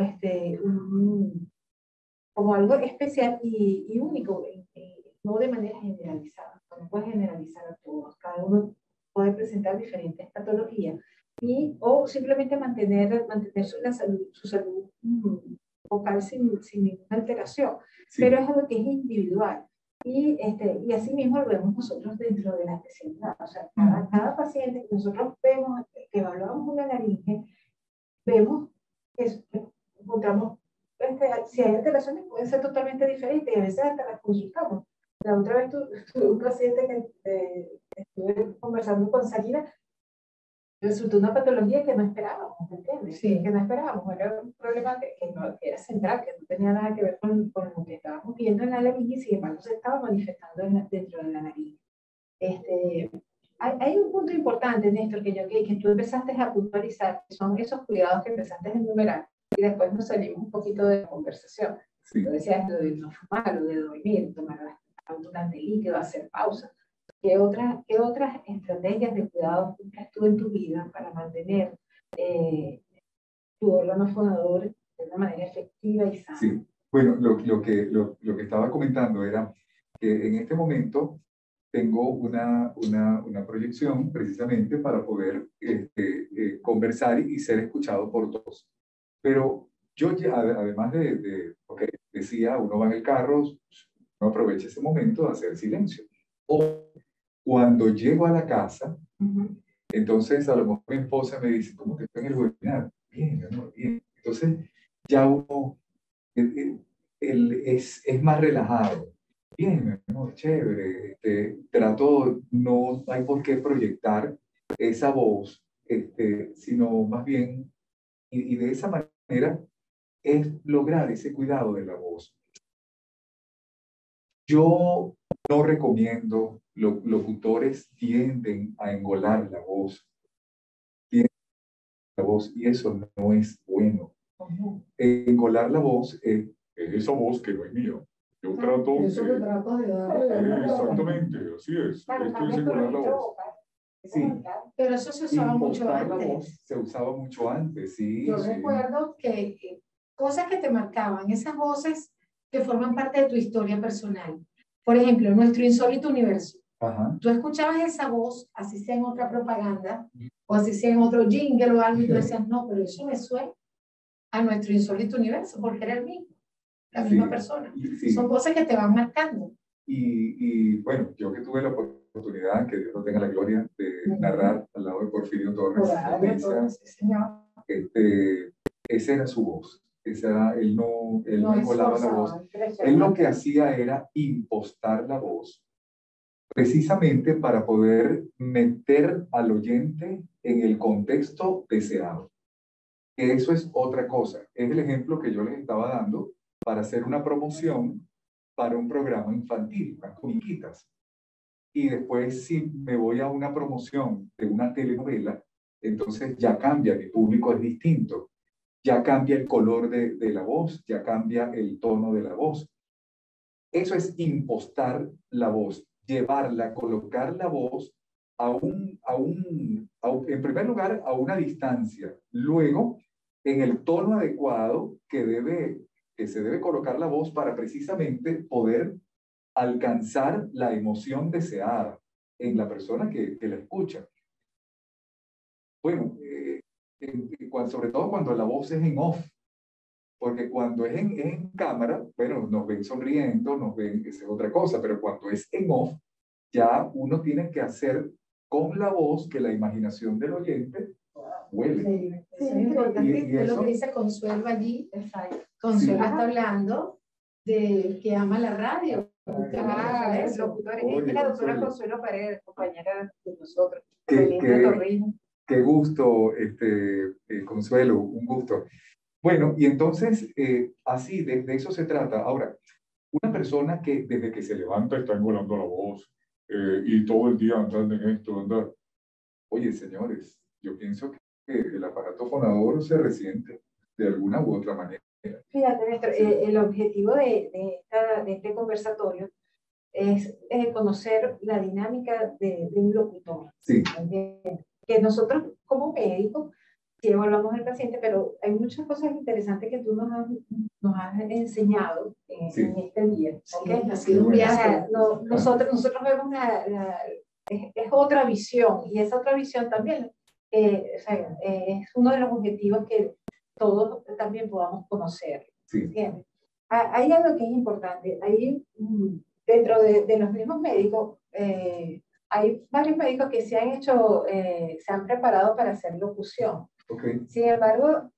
como algo especial y único, no de manera generalizada. No puedes generalizar a todos. Cada uno puede presentar diferentes patologías o simplemente mantener su salud vocal sin ninguna alteración. Sí. Pero es algo que es individual. Y así mismo lo vemos nosotros dentro de la especialidad. O sea, cada paciente que nosotros vemos, que evaluamos una laringe, vemos que encontramos, si hay alteraciones pueden ser totalmente diferentes y a veces hasta las consultamos. La otra vez tuve un paciente que estuve conversando con Sarina, resultó una patología que no esperábamos, ¿me entiendes? Sí. Que no esperábamos, era un problema que no era central, que no tenía nada que ver con lo que estábamos viendo en la laringe y sin embargo se estaba manifestando dentro de la nariz. Hay un punto importante, Néstor, que tú empezaste a puntualizar, que son esos cuidados que empezaste a enumerar y después nos salimos un poquito de la conversación. Sí. Tú decías lo de no fumar, lo de dormir, tomar abundante líquido, hacer pausas. ¿Qué otras estrategias de cuidado aplicas tú en tu vida para mantener tu órgano fonador de una manera efectiva y sana? Sí, bueno, lo que estaba comentando era que en este momento tengo una proyección precisamente para poder conversar y ser escuchado por todos. Pero yo ya, además okay, decía, uno va en el carro, uno aprovecha ese momento de hacer silencio. O cuando llego a la casa, entonces a lo mejor mi esposa me dice, ¿cómo te fue en el webinar? Bien, mi amor, bien. Entonces ya uno es más relajado. Bien, mi amor, chévere. Trato, no hay por qué proyectar esa voz, sino más bien, y de esa manera es lograr ese cuidado de la voz. Yo no recomiendo, los locutores tienden a engolar la voz, y eso no es bueno. Engolar la voz es esa voz que no es mía. Yo trato... Eso que trato de darle. Exactamente, así es. Claro, Esto es engolar la voz. Sí, pero eso se usaba mucho antes. La voz se usaba mucho antes, sí. Yo recuerdo que cosas que te marcaban, esas voces que forman parte de tu historia personal. Por ejemplo, nuestro insólito universo. Ajá. Tú escuchabas esa voz, así sea en otra propaganda, o así sea en otro jingle o algo, y tú decías, no, pero eso me suena a nuestro insólito universo, porque era el mismo, la misma persona. Sí. Son cosas que te van marcando. Y bueno, yo que tuve la oportunidad, que Dios no tenga la gloria, de narrar al lado de Porfirio Torres, esa era su voz. Él no engolaba la voz. Él lo que hacía era impostar la voz, precisamente para poder meter al oyente en el contexto deseado. Eso es otra cosa. Es el ejemplo que yo les estaba dando para hacer una promoción para un programa infantil, unas comiquitas. Y después, si me voy a una promoción de una telenovela, entonces ya cambia, mi público es distinto. Ya cambia el color de la voz, ya cambia el tono de la voz. Eso es impostar la voz, llevarla, colocar la voz en primer lugar, a una distancia. Luego, en el tono adecuado que se debe colocar la voz para precisamente poder alcanzar la emoción deseada en la persona que la escucha. Bueno, sobre todo cuando la voz es en off. porque cuando es en cámara, bueno, nos ven sonriendo, nos ven, esa es otra cosa, pero cuando es en off, ya uno tiene que hacer con la voz que la imaginación del oyente huele. Sí, eso es importante, es lo que dice Consuelo allí. Consuelo está hablando de que ama la radio. Es locutora. Oye, Es la doctora Consuelo. Consuelo Paredes, compañera de nosotros. Qué gusto, Consuelo, un gusto. Bueno, y entonces, así, de eso se trata. Ahora, una persona que desde que se levanta está engolando la voz y todo el día andando en esto, andar. Oye, señores, yo pienso que el aparato fonador se resiente de alguna u otra manera. Fíjate, Néstor, el objetivo de este conversatorio es conocer la dinámica de un locutor. Sí. Que nosotros como médicos sí evaluamos al paciente, pero hay muchas cosas interesantes que tú nos has enseñado en este día. ¿Okay? Sí, ha sido un viaje. Nosotros vemos es otra visión, y esa otra visión también o sea, es uno de los objetivos que todos también podamos conocer. Sí. Hay algo que es importante. Hay, dentro de los mismos médicos, hay varios médicos que se han preparado para hacer locución. Okay. Sin embargo,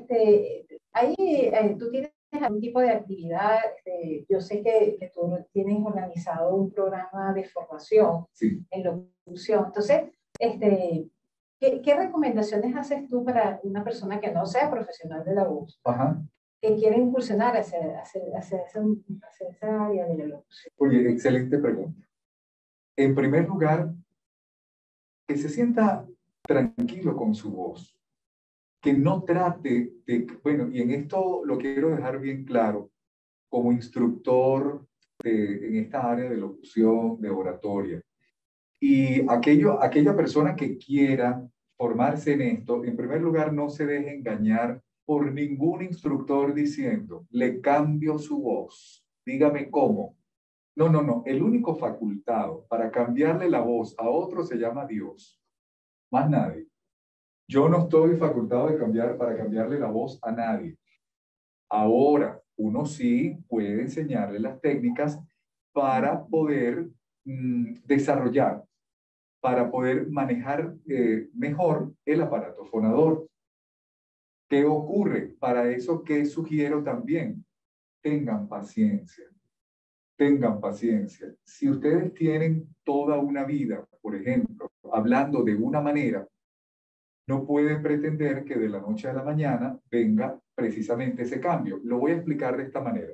tú tienes algún tipo de actividad. Yo sé que tú tienes organizado un programa de formación en locución. Entonces, ¿qué recomendaciones haces tú para una persona que no sea profesional de la voz? Ajá. Que quiere incursionar hacia esa área de la locución? Oye, excelente pregunta. En primer lugar, que se sienta tranquilo con su voz. Que no trate de, bueno, y en esto lo quiero dejar bien claro, como instructor en esta área de locución, de oratoria, y aquella persona que quiera formarse en esto, en primer lugar, no se deje engañar por ningún instructor diciendo, le cambio su voz, dígame cómo. No, no, no, el único facultado para cambiarle la voz a otro se llama Dios, más nadie. Yo no estoy facultado para cambiarle la voz a nadie. Ahora, uno sí puede enseñarle las técnicas para poder desarrollar, para poder manejar mejor el aparato fonador. ¿Qué ocurre? Para eso, ¿qué sugiero también? Tengan paciencia. Tengan paciencia. Si ustedes tienen toda una vida, por ejemplo, hablando de una manera, no pueden pretender que de la noche a la mañana venga precisamente ese cambio. Lo voy a explicar de esta manera.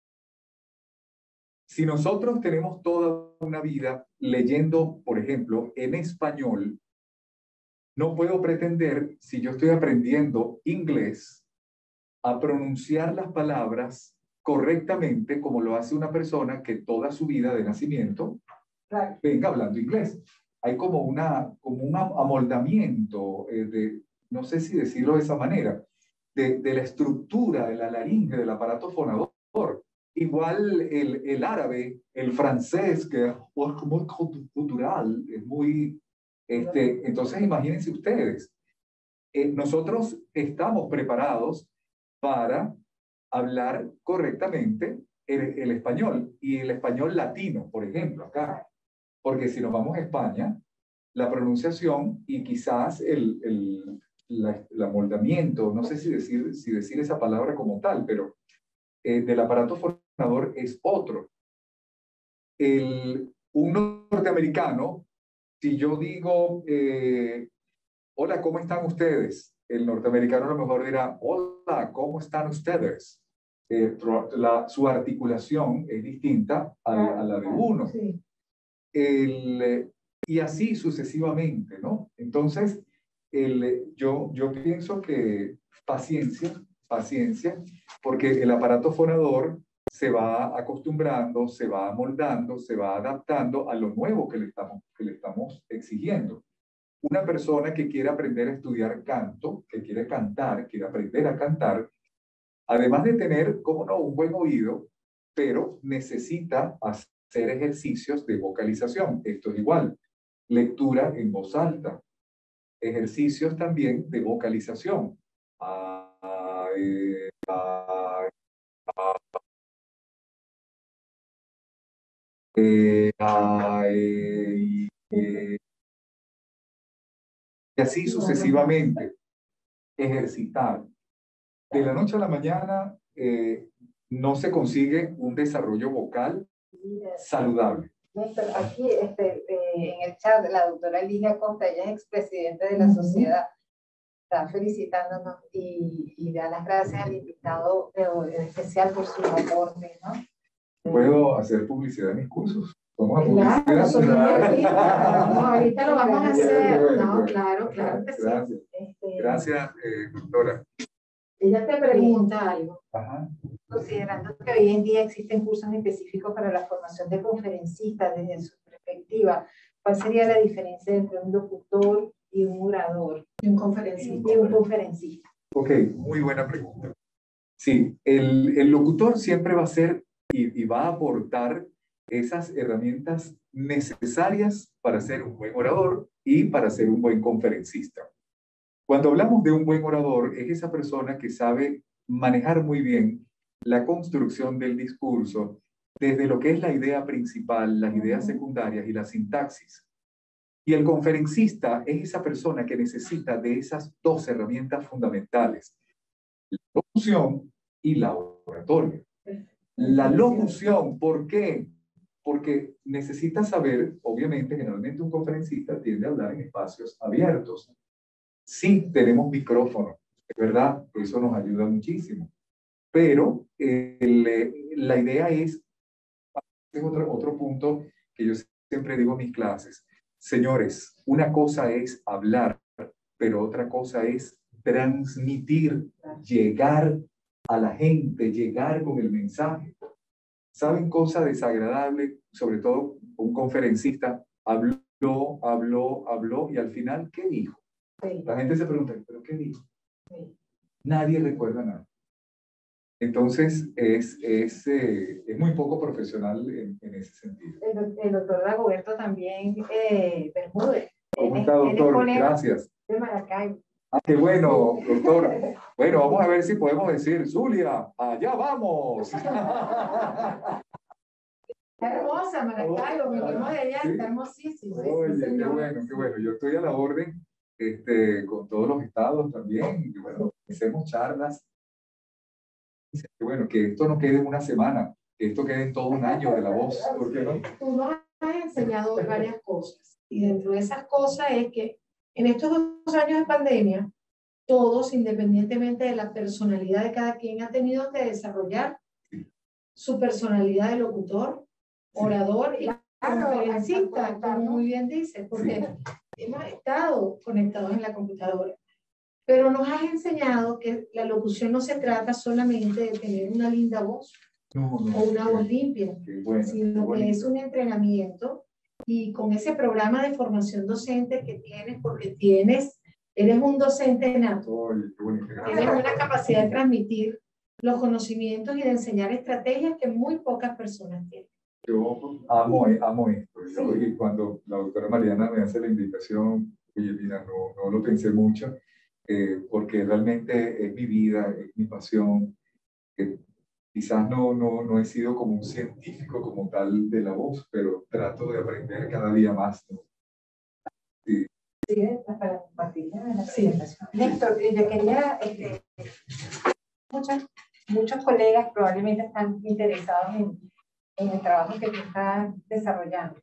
Si nosotros tenemos toda una vida leyendo, por ejemplo, en español, no puedo pretender, si yo estoy aprendiendo inglés, a pronunciar las palabras correctamente como lo hace una persona que toda su vida de nacimiento venga hablando inglés. Hay como un amoldamiento no sé si decirlo de esa manera, de la estructura de la laringe del aparato fonador. Igual el árabe, el francés, que es muy cultural, es muy... entonces imagínense ustedes, nosotros estamos preparados para hablar correctamente el español, y el español latino, por ejemplo, acá. Porque si nos vamos a España, la pronunciación y quizás el amoldamiento, no sé si decir esa palabra como tal, pero del aparato fonador es otro. Un norteamericano, si yo digo, hola, ¿cómo están ustedes? El norteamericano a lo mejor dirá, hola, ¿cómo están ustedes? Su articulación es distinta a la de uno. Sí. Y así sucesivamente, ¿no? Entonces, yo pienso que paciencia, porque el aparato fonador se va acostumbrando, se va amoldando, se va adaptando a lo nuevo que le estamos exigiendo. Una persona que quiere aprender a estudiar canto, que quiere cantar, quiere aprender a cantar, además de tener, cómo no, un buen oído, pero necesita hacer ejercicios de vocalización. Esto es igual. Lectura en voz alta. Ejercicios también de vocalización. Y así sucesivamente. Ejercitar. De la noche a la mañana no se consigue un desarrollo vocal saludable. Néstor, aquí en el chat, la doctora Ligia Costa, ella es expresidenta de la sociedad, está felicitándonos y da las gracias al invitado en especial por sus aportes, ¿no? ¿Puedo hacer publicidad en mis cursos? ¿Vamos a Claro, publicidad? no, ahorita lo vamos a hacer. No, claro, claro que Gracias. Gracias, doctora. Ella te pregunta algo. Ajá. Considerando que hoy en día existen cursos específicos para la formación de conferencistas desde su perspectiva, ¿cuál sería la diferencia entre un locutor y un orador? Y un conferencista. Y un conferencista. Ok, muy buena pregunta. Sí, el locutor siempre va a ser y va a aportar esas herramientas necesarias para ser un buen orador y para ser un buen conferencista. Cuando hablamos de un buen orador, es esa persona que sabe manejar muy bien la construcción del discurso desde lo que es la idea principal, las ideas secundarias y la sintaxis. Y el conferencista es esa persona que necesita de esas dos herramientas fundamentales, la locución y la oratoria. La locución, ¿por qué? Porque necesita saber, obviamente, generalmente un conferencista tiende a hablar en espacios abiertos. Sí, tenemos micrófono, es verdad, eso nos ayuda muchísimo. Pero la idea es otro punto que yo siempre digo en mis clases. Señores, una cosa es hablar, pero otra cosa es transmitir, llegar a la gente, llegar con el mensaje. ¿Saben cosa desagradable? Sobre todo un conferencista habló y al final, ¿qué dijo? Sí. La gente se pregunta, ¿pero qué dijo? Sí. Nadie recuerda nada. Entonces, es muy poco profesional en ese sentido. El doctor Dagoberto también, Bermúdez. ¿Cómo está, doctor? Gracias. De Maracaibo. Ah, qué bueno, doctor. Bueno, vamos a ver si podemos decir, Zulia, allá vamos. Está hermosa Maracaibo, mi hermano de allá, ¿sí? Está hermosísimo. Oye, qué bueno, qué bueno. Yo estoy a la orden con todos los estados también. Y bueno, hacemos charlas. Que bueno, que esto no quede en una semana, que esto quede en todo un año de la voz. ¿Por qué no? Tú nos has enseñado varias cosas. Y dentro de esas cosas es que en estos 2 años de pandemia, todos, independientemente de la personalidad de cada quien, ha tenido que desarrollar su personalidad de locutor, orador y conferencista, como muy bien dice, porque hemos estado conectados en la computadora. Pero nos has enseñado que la locución no se trata solamente de tener una linda voz o una voz limpia, sino que es un entrenamiento y con ese programa de formación docente que tienes, porque eres un docente nato, tienes una capacidad de transmitir los conocimientos y de enseñar estrategias que muy pocas personas tienen. Yo amo esto. Sí. Y cuando la doctora Mariana me hace la invitación, oye, mira, no lo pensé mucho. Porque realmente es mi vida, es mi pasión. Quizás no he sido como un científico como tal de la voz, pero trato de aprender cada día más, ¿no? Sí. Sí, para compartir la presentación. Néstor, yo quería, muchos colegas probablemente están interesados en el trabajo que tú estás desarrollando.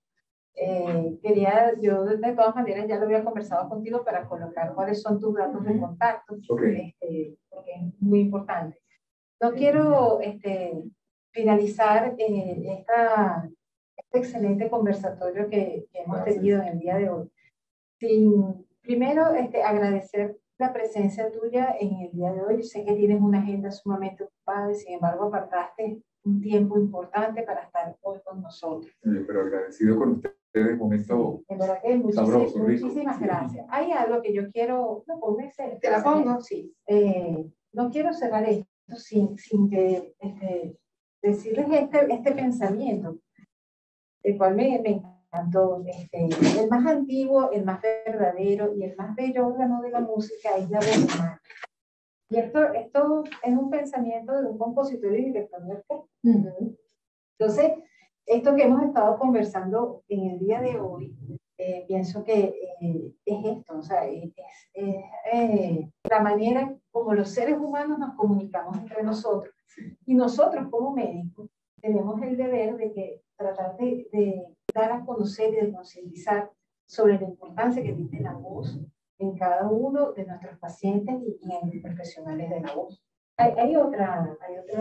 Yo de todas maneras ya lo había conversado contigo para colocar cuáles son tus datos de contacto, porque es muy importante. No quiero finalizar este excelente conversatorio que hemos tenido en el día de hoy sin primero agradecer la presencia tuya en el día de hoy. Sé que tienes una agenda sumamente ocupada y sin embargo apartaste un tiempo importante para estar hoy con nosotros. Pero agradecido con ustedes, momento en verdad que muchísimas gracias. Hay algo que yo quiero, ¿te la pongo? Sí. No quiero cerrar esto sin que decirles este pensamiento, el cual me encantó. El más antiguo, el más verdadero y el más bello órgano de la música es la voz humana. Y esto es un pensamiento de un compositor y director de orquesta. Entonces, esto que hemos estado conversando en el día de hoy, pienso que es esto, o sea, es la manera como los seres humanos nos comunicamos entre nosotros. Y nosotros como médicos tenemos el deber de que tratar de dar a conocer y de concientizar sobre la importancia que tiene la voz en cada uno de nuestros pacientes y en los profesionales de la voz. Hay otra.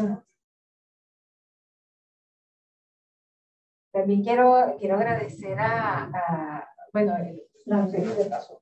También quiero agradecer bueno, no sé qué pasó.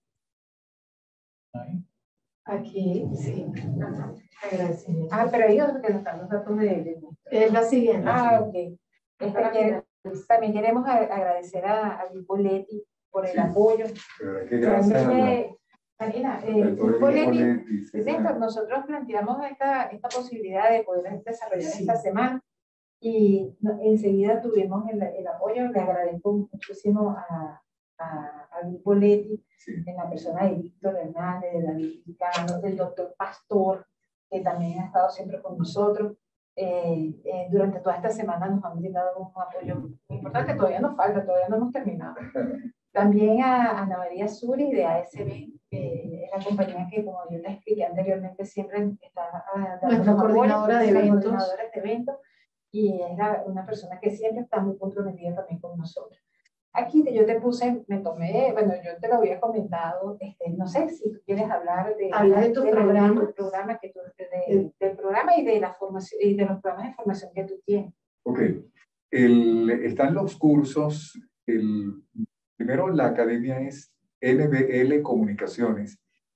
Aquí, sí. Agradecimiento. Pero hay otro que nos están los datos de Es la siguiente. Ok. También queremos agradecer a Grupo Leti por el apoyo. Gracias. Marina, Grupo Leti, nosotros planteamos esta posibilidad de poder desarrollar esta semana y enseguida tuvimos el apoyo. Le agradezco muchísimo a Grupo Leti, en la persona de Víctor Hernández, de David Picano, del doctor Pastor, que también ha estado siempre con nosotros. Durante toda esta semana nos han brindado un apoyo muy importante. Todavía nos falta, todavía no hemos terminado. También a Ana María Suri de ASB, es la compañía que, como yo te expliqué anteriormente, siempre está nuestra coordinadora de eventos, y es una persona que siempre está muy comprometida también con nosotros. Aquí yo te puse, bueno, yo te lo había comentado, no sé si tú quieres hablar de tu programa, del programa y de la formación y de los programas de formación que tú tienes. Ok, están los cursos, primero la academia es NBL Comunicaciones,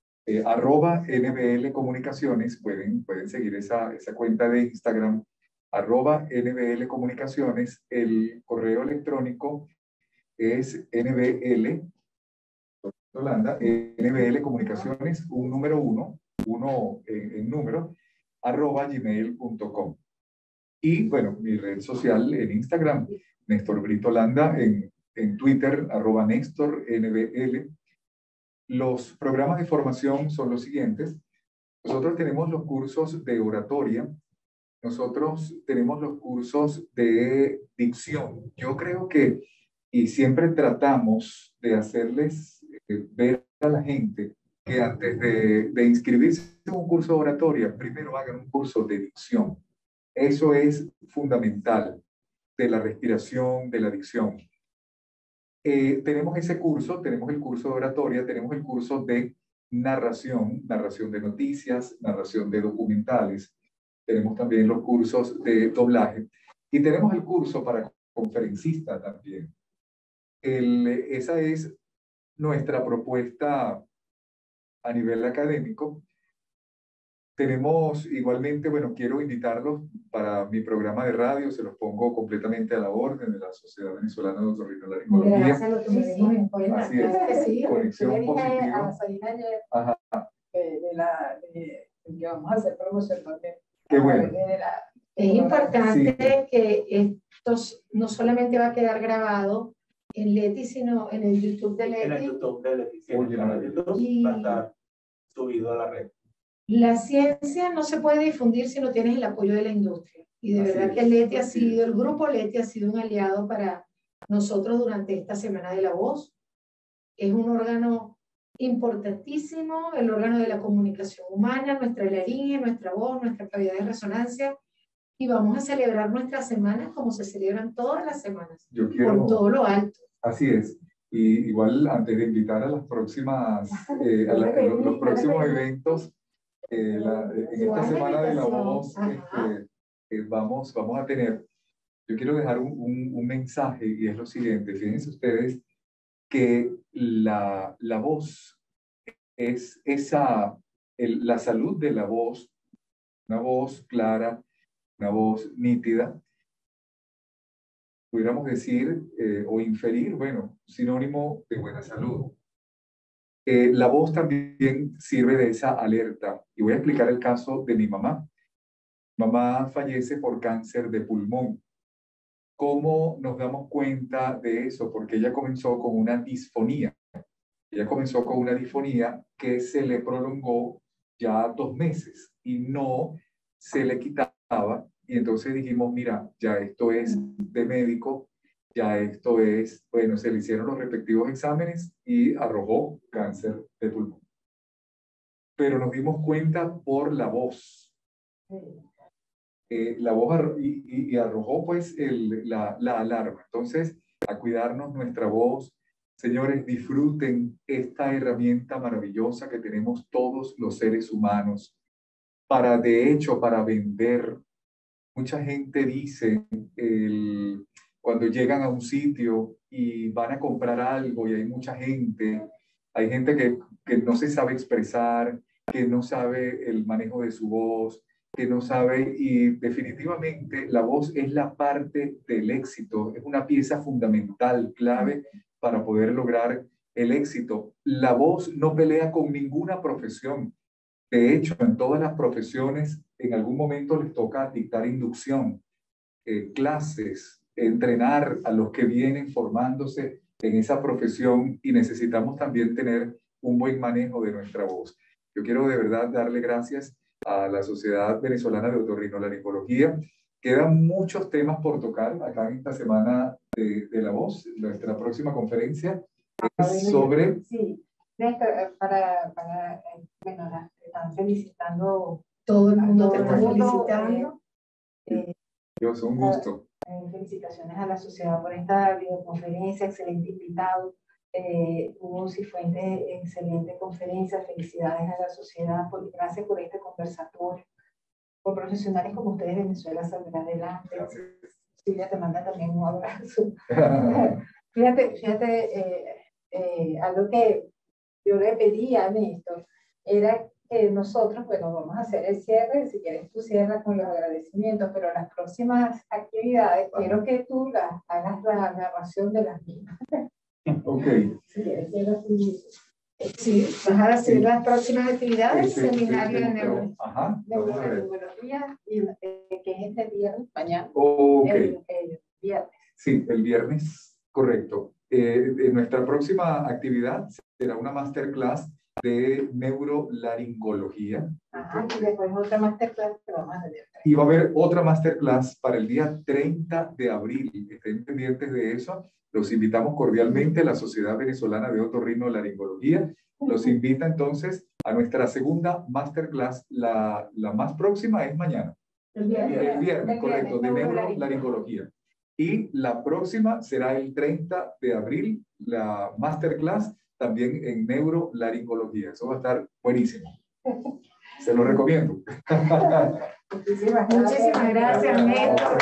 @NBL Comunicaciones, pueden seguir esa cuenta de Instagram, @NBL Comunicaciones, el correo electrónico es NBL, Holanda, NBL Comunicaciones, un número uno en número, @gmail.com. Y bueno, mi red social en Instagram, Néstor Brito Holanda, en Twitter, @NéstorNBL. Los programas de formación son los siguientes. Nosotros tenemos los cursos de oratoria, nosotros tenemos los cursos de dicción. Yo creo que, y siempre tratamos de hacerles ver a la gente que antes de inscribirse en un curso de oratoria, primero hagan un curso de dicción. Eso es fundamental, de la respiración, de la dicción. Tenemos ese curso, tenemos el curso de oratoria, tenemos el curso de narración de noticias, narración de documentales. Tenemos también los cursos de doblaje y tenemos el curso para conferencista también. Esa es nuestra propuesta a nivel académico. Tenemos igualmente, bueno, quiero invitarlos para mi programa de radio, se los pongo completamente a la orden de la Sociedad Venezolana de Otorrinolaringología. Gracias, lo tuvimos en cuenta. Así es, sí, Conexión Positiva. A la Salina ayer, que vamos a hacer promoción también. Qué bueno. Es importante que esto no solamente va a quedar grabado en Leti, sino en el YouTube de Leti. En el YouTube de Leti, sí, en el YouTube va a estar subido a la red. La ciencia no se puede difundir si no tienes el apoyo de la industria. Y de verdad que Leti el grupo Leti ha sido un aliado para nosotros durante esta Semana de la Voz. Es un órgano importantísimo, el órgano de la comunicación humana, nuestra laringe, nuestra voz, nuestra cavidad de resonancia. Y vamos a celebrar nuestras semanas como se celebran todas las semanas, por todo lo alto. Así es. Y igual, antes de invitar a las próximas, los próximos eventos, en esta Semana de la Voz, vamos a tener, yo quiero dejar un mensaje y es lo siguiente. Fíjense ustedes que la voz es la salud de la voz, una voz clara, una voz nítida, pudiéramos decir o inferir, bueno, sinónimo de buena salud. La voz también sirve de esa alerta. Y voy a explicar el caso de mi mamá. Mamá fallece por cáncer de pulmón. ¿Cómo nos damos cuenta de eso? Porque ella comenzó con una disfonía. Ella comenzó con una disfonía que se le prolongó ya 2 meses y no se le quitaba. Y entonces dijimos, mira, ya esto es de médico, ya esto es, bueno, se le hicieron los respectivos exámenes y arrojó cáncer de pulmón. Pero nos dimos cuenta por la voz. La voz y arrojó pues la alarma. Entonces, a cuidarnos nuestra voz. Señores, disfruten esta herramienta maravillosa que tenemos todos los seres humanos para, de hecho, para vender. Mucha gente dice, cuando llegan a un sitio y van a comprar algo y hay mucha gente, hay gente que no se sabe expresar, que no sabe el manejo de su voz, que no sabe, y definitivamente la voz es la parte del éxito, es una pieza fundamental, clave para poder lograr el éxito. La voz no pelea con ninguna profesión. De hecho, en todas las profesiones, en algún momento les toca dictar inducción, clases, entrenar a los que vienen formándose en esa profesión, y necesitamos también tener un buen manejo de nuestra voz. Yo quiero de verdad darle gracias a la Sociedad Venezolana de Otorrinolaringología. Quedan muchos temas por tocar acá en esta semana de la voz. Nuestra próxima conferencia es sobre... Sí, bueno, te están felicitando. Todo el mundo te todo está el mundo, felicitando. Dios, un gusto. Felicitaciones a la sociedad por esta videoconferencia, excelente invitado. Hugo Cifuentes, excelente conferencia. Felicidades a la sociedad, gracias por este conversatorio. Por profesionales como ustedes, Venezuela saldrá adelante. Gracias. Silvia te manda también un abrazo. Fíjate, algo que yo le pedí a Néstor era que nosotros, bueno, vamos a hacer el cierre, si quieres tú cierras con los agradecimientos, pero las próximas actividades quiero que tú hagas la narración de las mismas. Ok. Si quieres cierras tú. Sí, vas a decir las próximas actividades, seminario de neurología, que es este viernes, mañana. Ok. El viernes. Sí, el viernes, correcto. Nuestra próxima actividad será una masterclass de neurolaringología. Ajá, y después otra masterclass que vamos a tener. Y va a haber otra masterclass para el día 30 de abril. Estén pendientes de eso. Los invitamos cordialmente a la Sociedad Venezolana de Otorrinolaringología. Los invita entonces a nuestra segunda masterclass. La más próxima es mañana. El viernes, correcto, de neurolaringología. Y la próxima será el 30 de abril, la masterclass también en neurolaringología. Eso va a estar buenísimo. Se lo recomiendo. Muchísimas gracias, Néstor.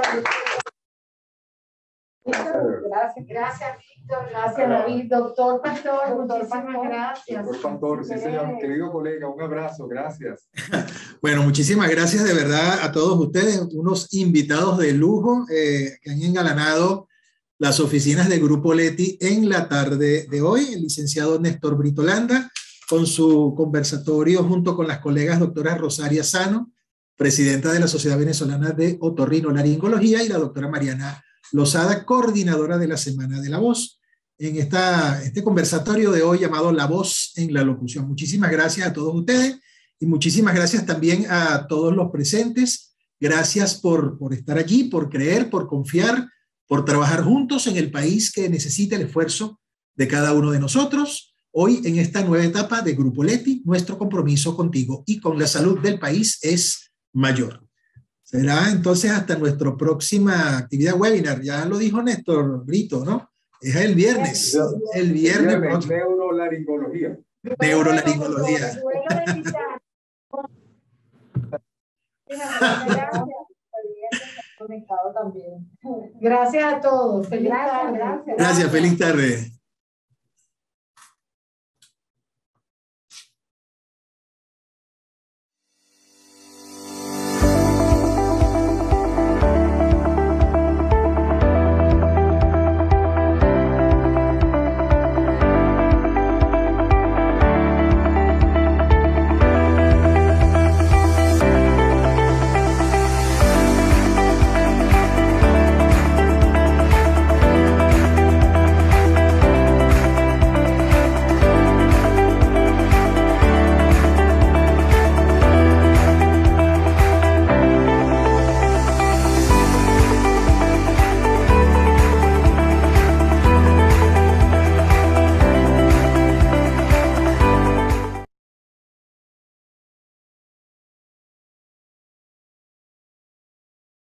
Gracias, Víctor. Gracias, David. Doctor Pastor, muchísimas gracias. Doctor Pastor, sí, señor. Querido colega, un abrazo. Gracias. Bueno, muchísimas gracias de verdad a todos ustedes, unos invitados de lujo que han engalanado las oficinas de Grupo Leti en la tarde de hoy. El licenciado Néstor Britolanda, con su conversatorio junto con las colegas doctora Rosaria Sano, presidenta de la Sociedad Venezolana de Otorrinolaringología, y la doctora Mariana Lozada, coordinadora de la Semana de la Voz, en este conversatorio de hoy llamado La Voz en la Locución. Muchísimas gracias a todos ustedes y muchísimas gracias también a todos los presentes. Gracias por estar allí, por creer, por confiar, por trabajar juntos en el país que necesita el esfuerzo de cada uno de nosotros. Hoy, en esta nueva etapa de Grupo Leti, nuestro compromiso contigo y con la salud del país es mayor. Será entonces hasta nuestra próxima actividad webinar. Ya lo dijo Néstor Brito, ¿no? Es el viernes. El viernes. Neurolaringología. Neurolaringología. Conectado también. Gracias a todos. Feliz tarde. Gracias, feliz tarde.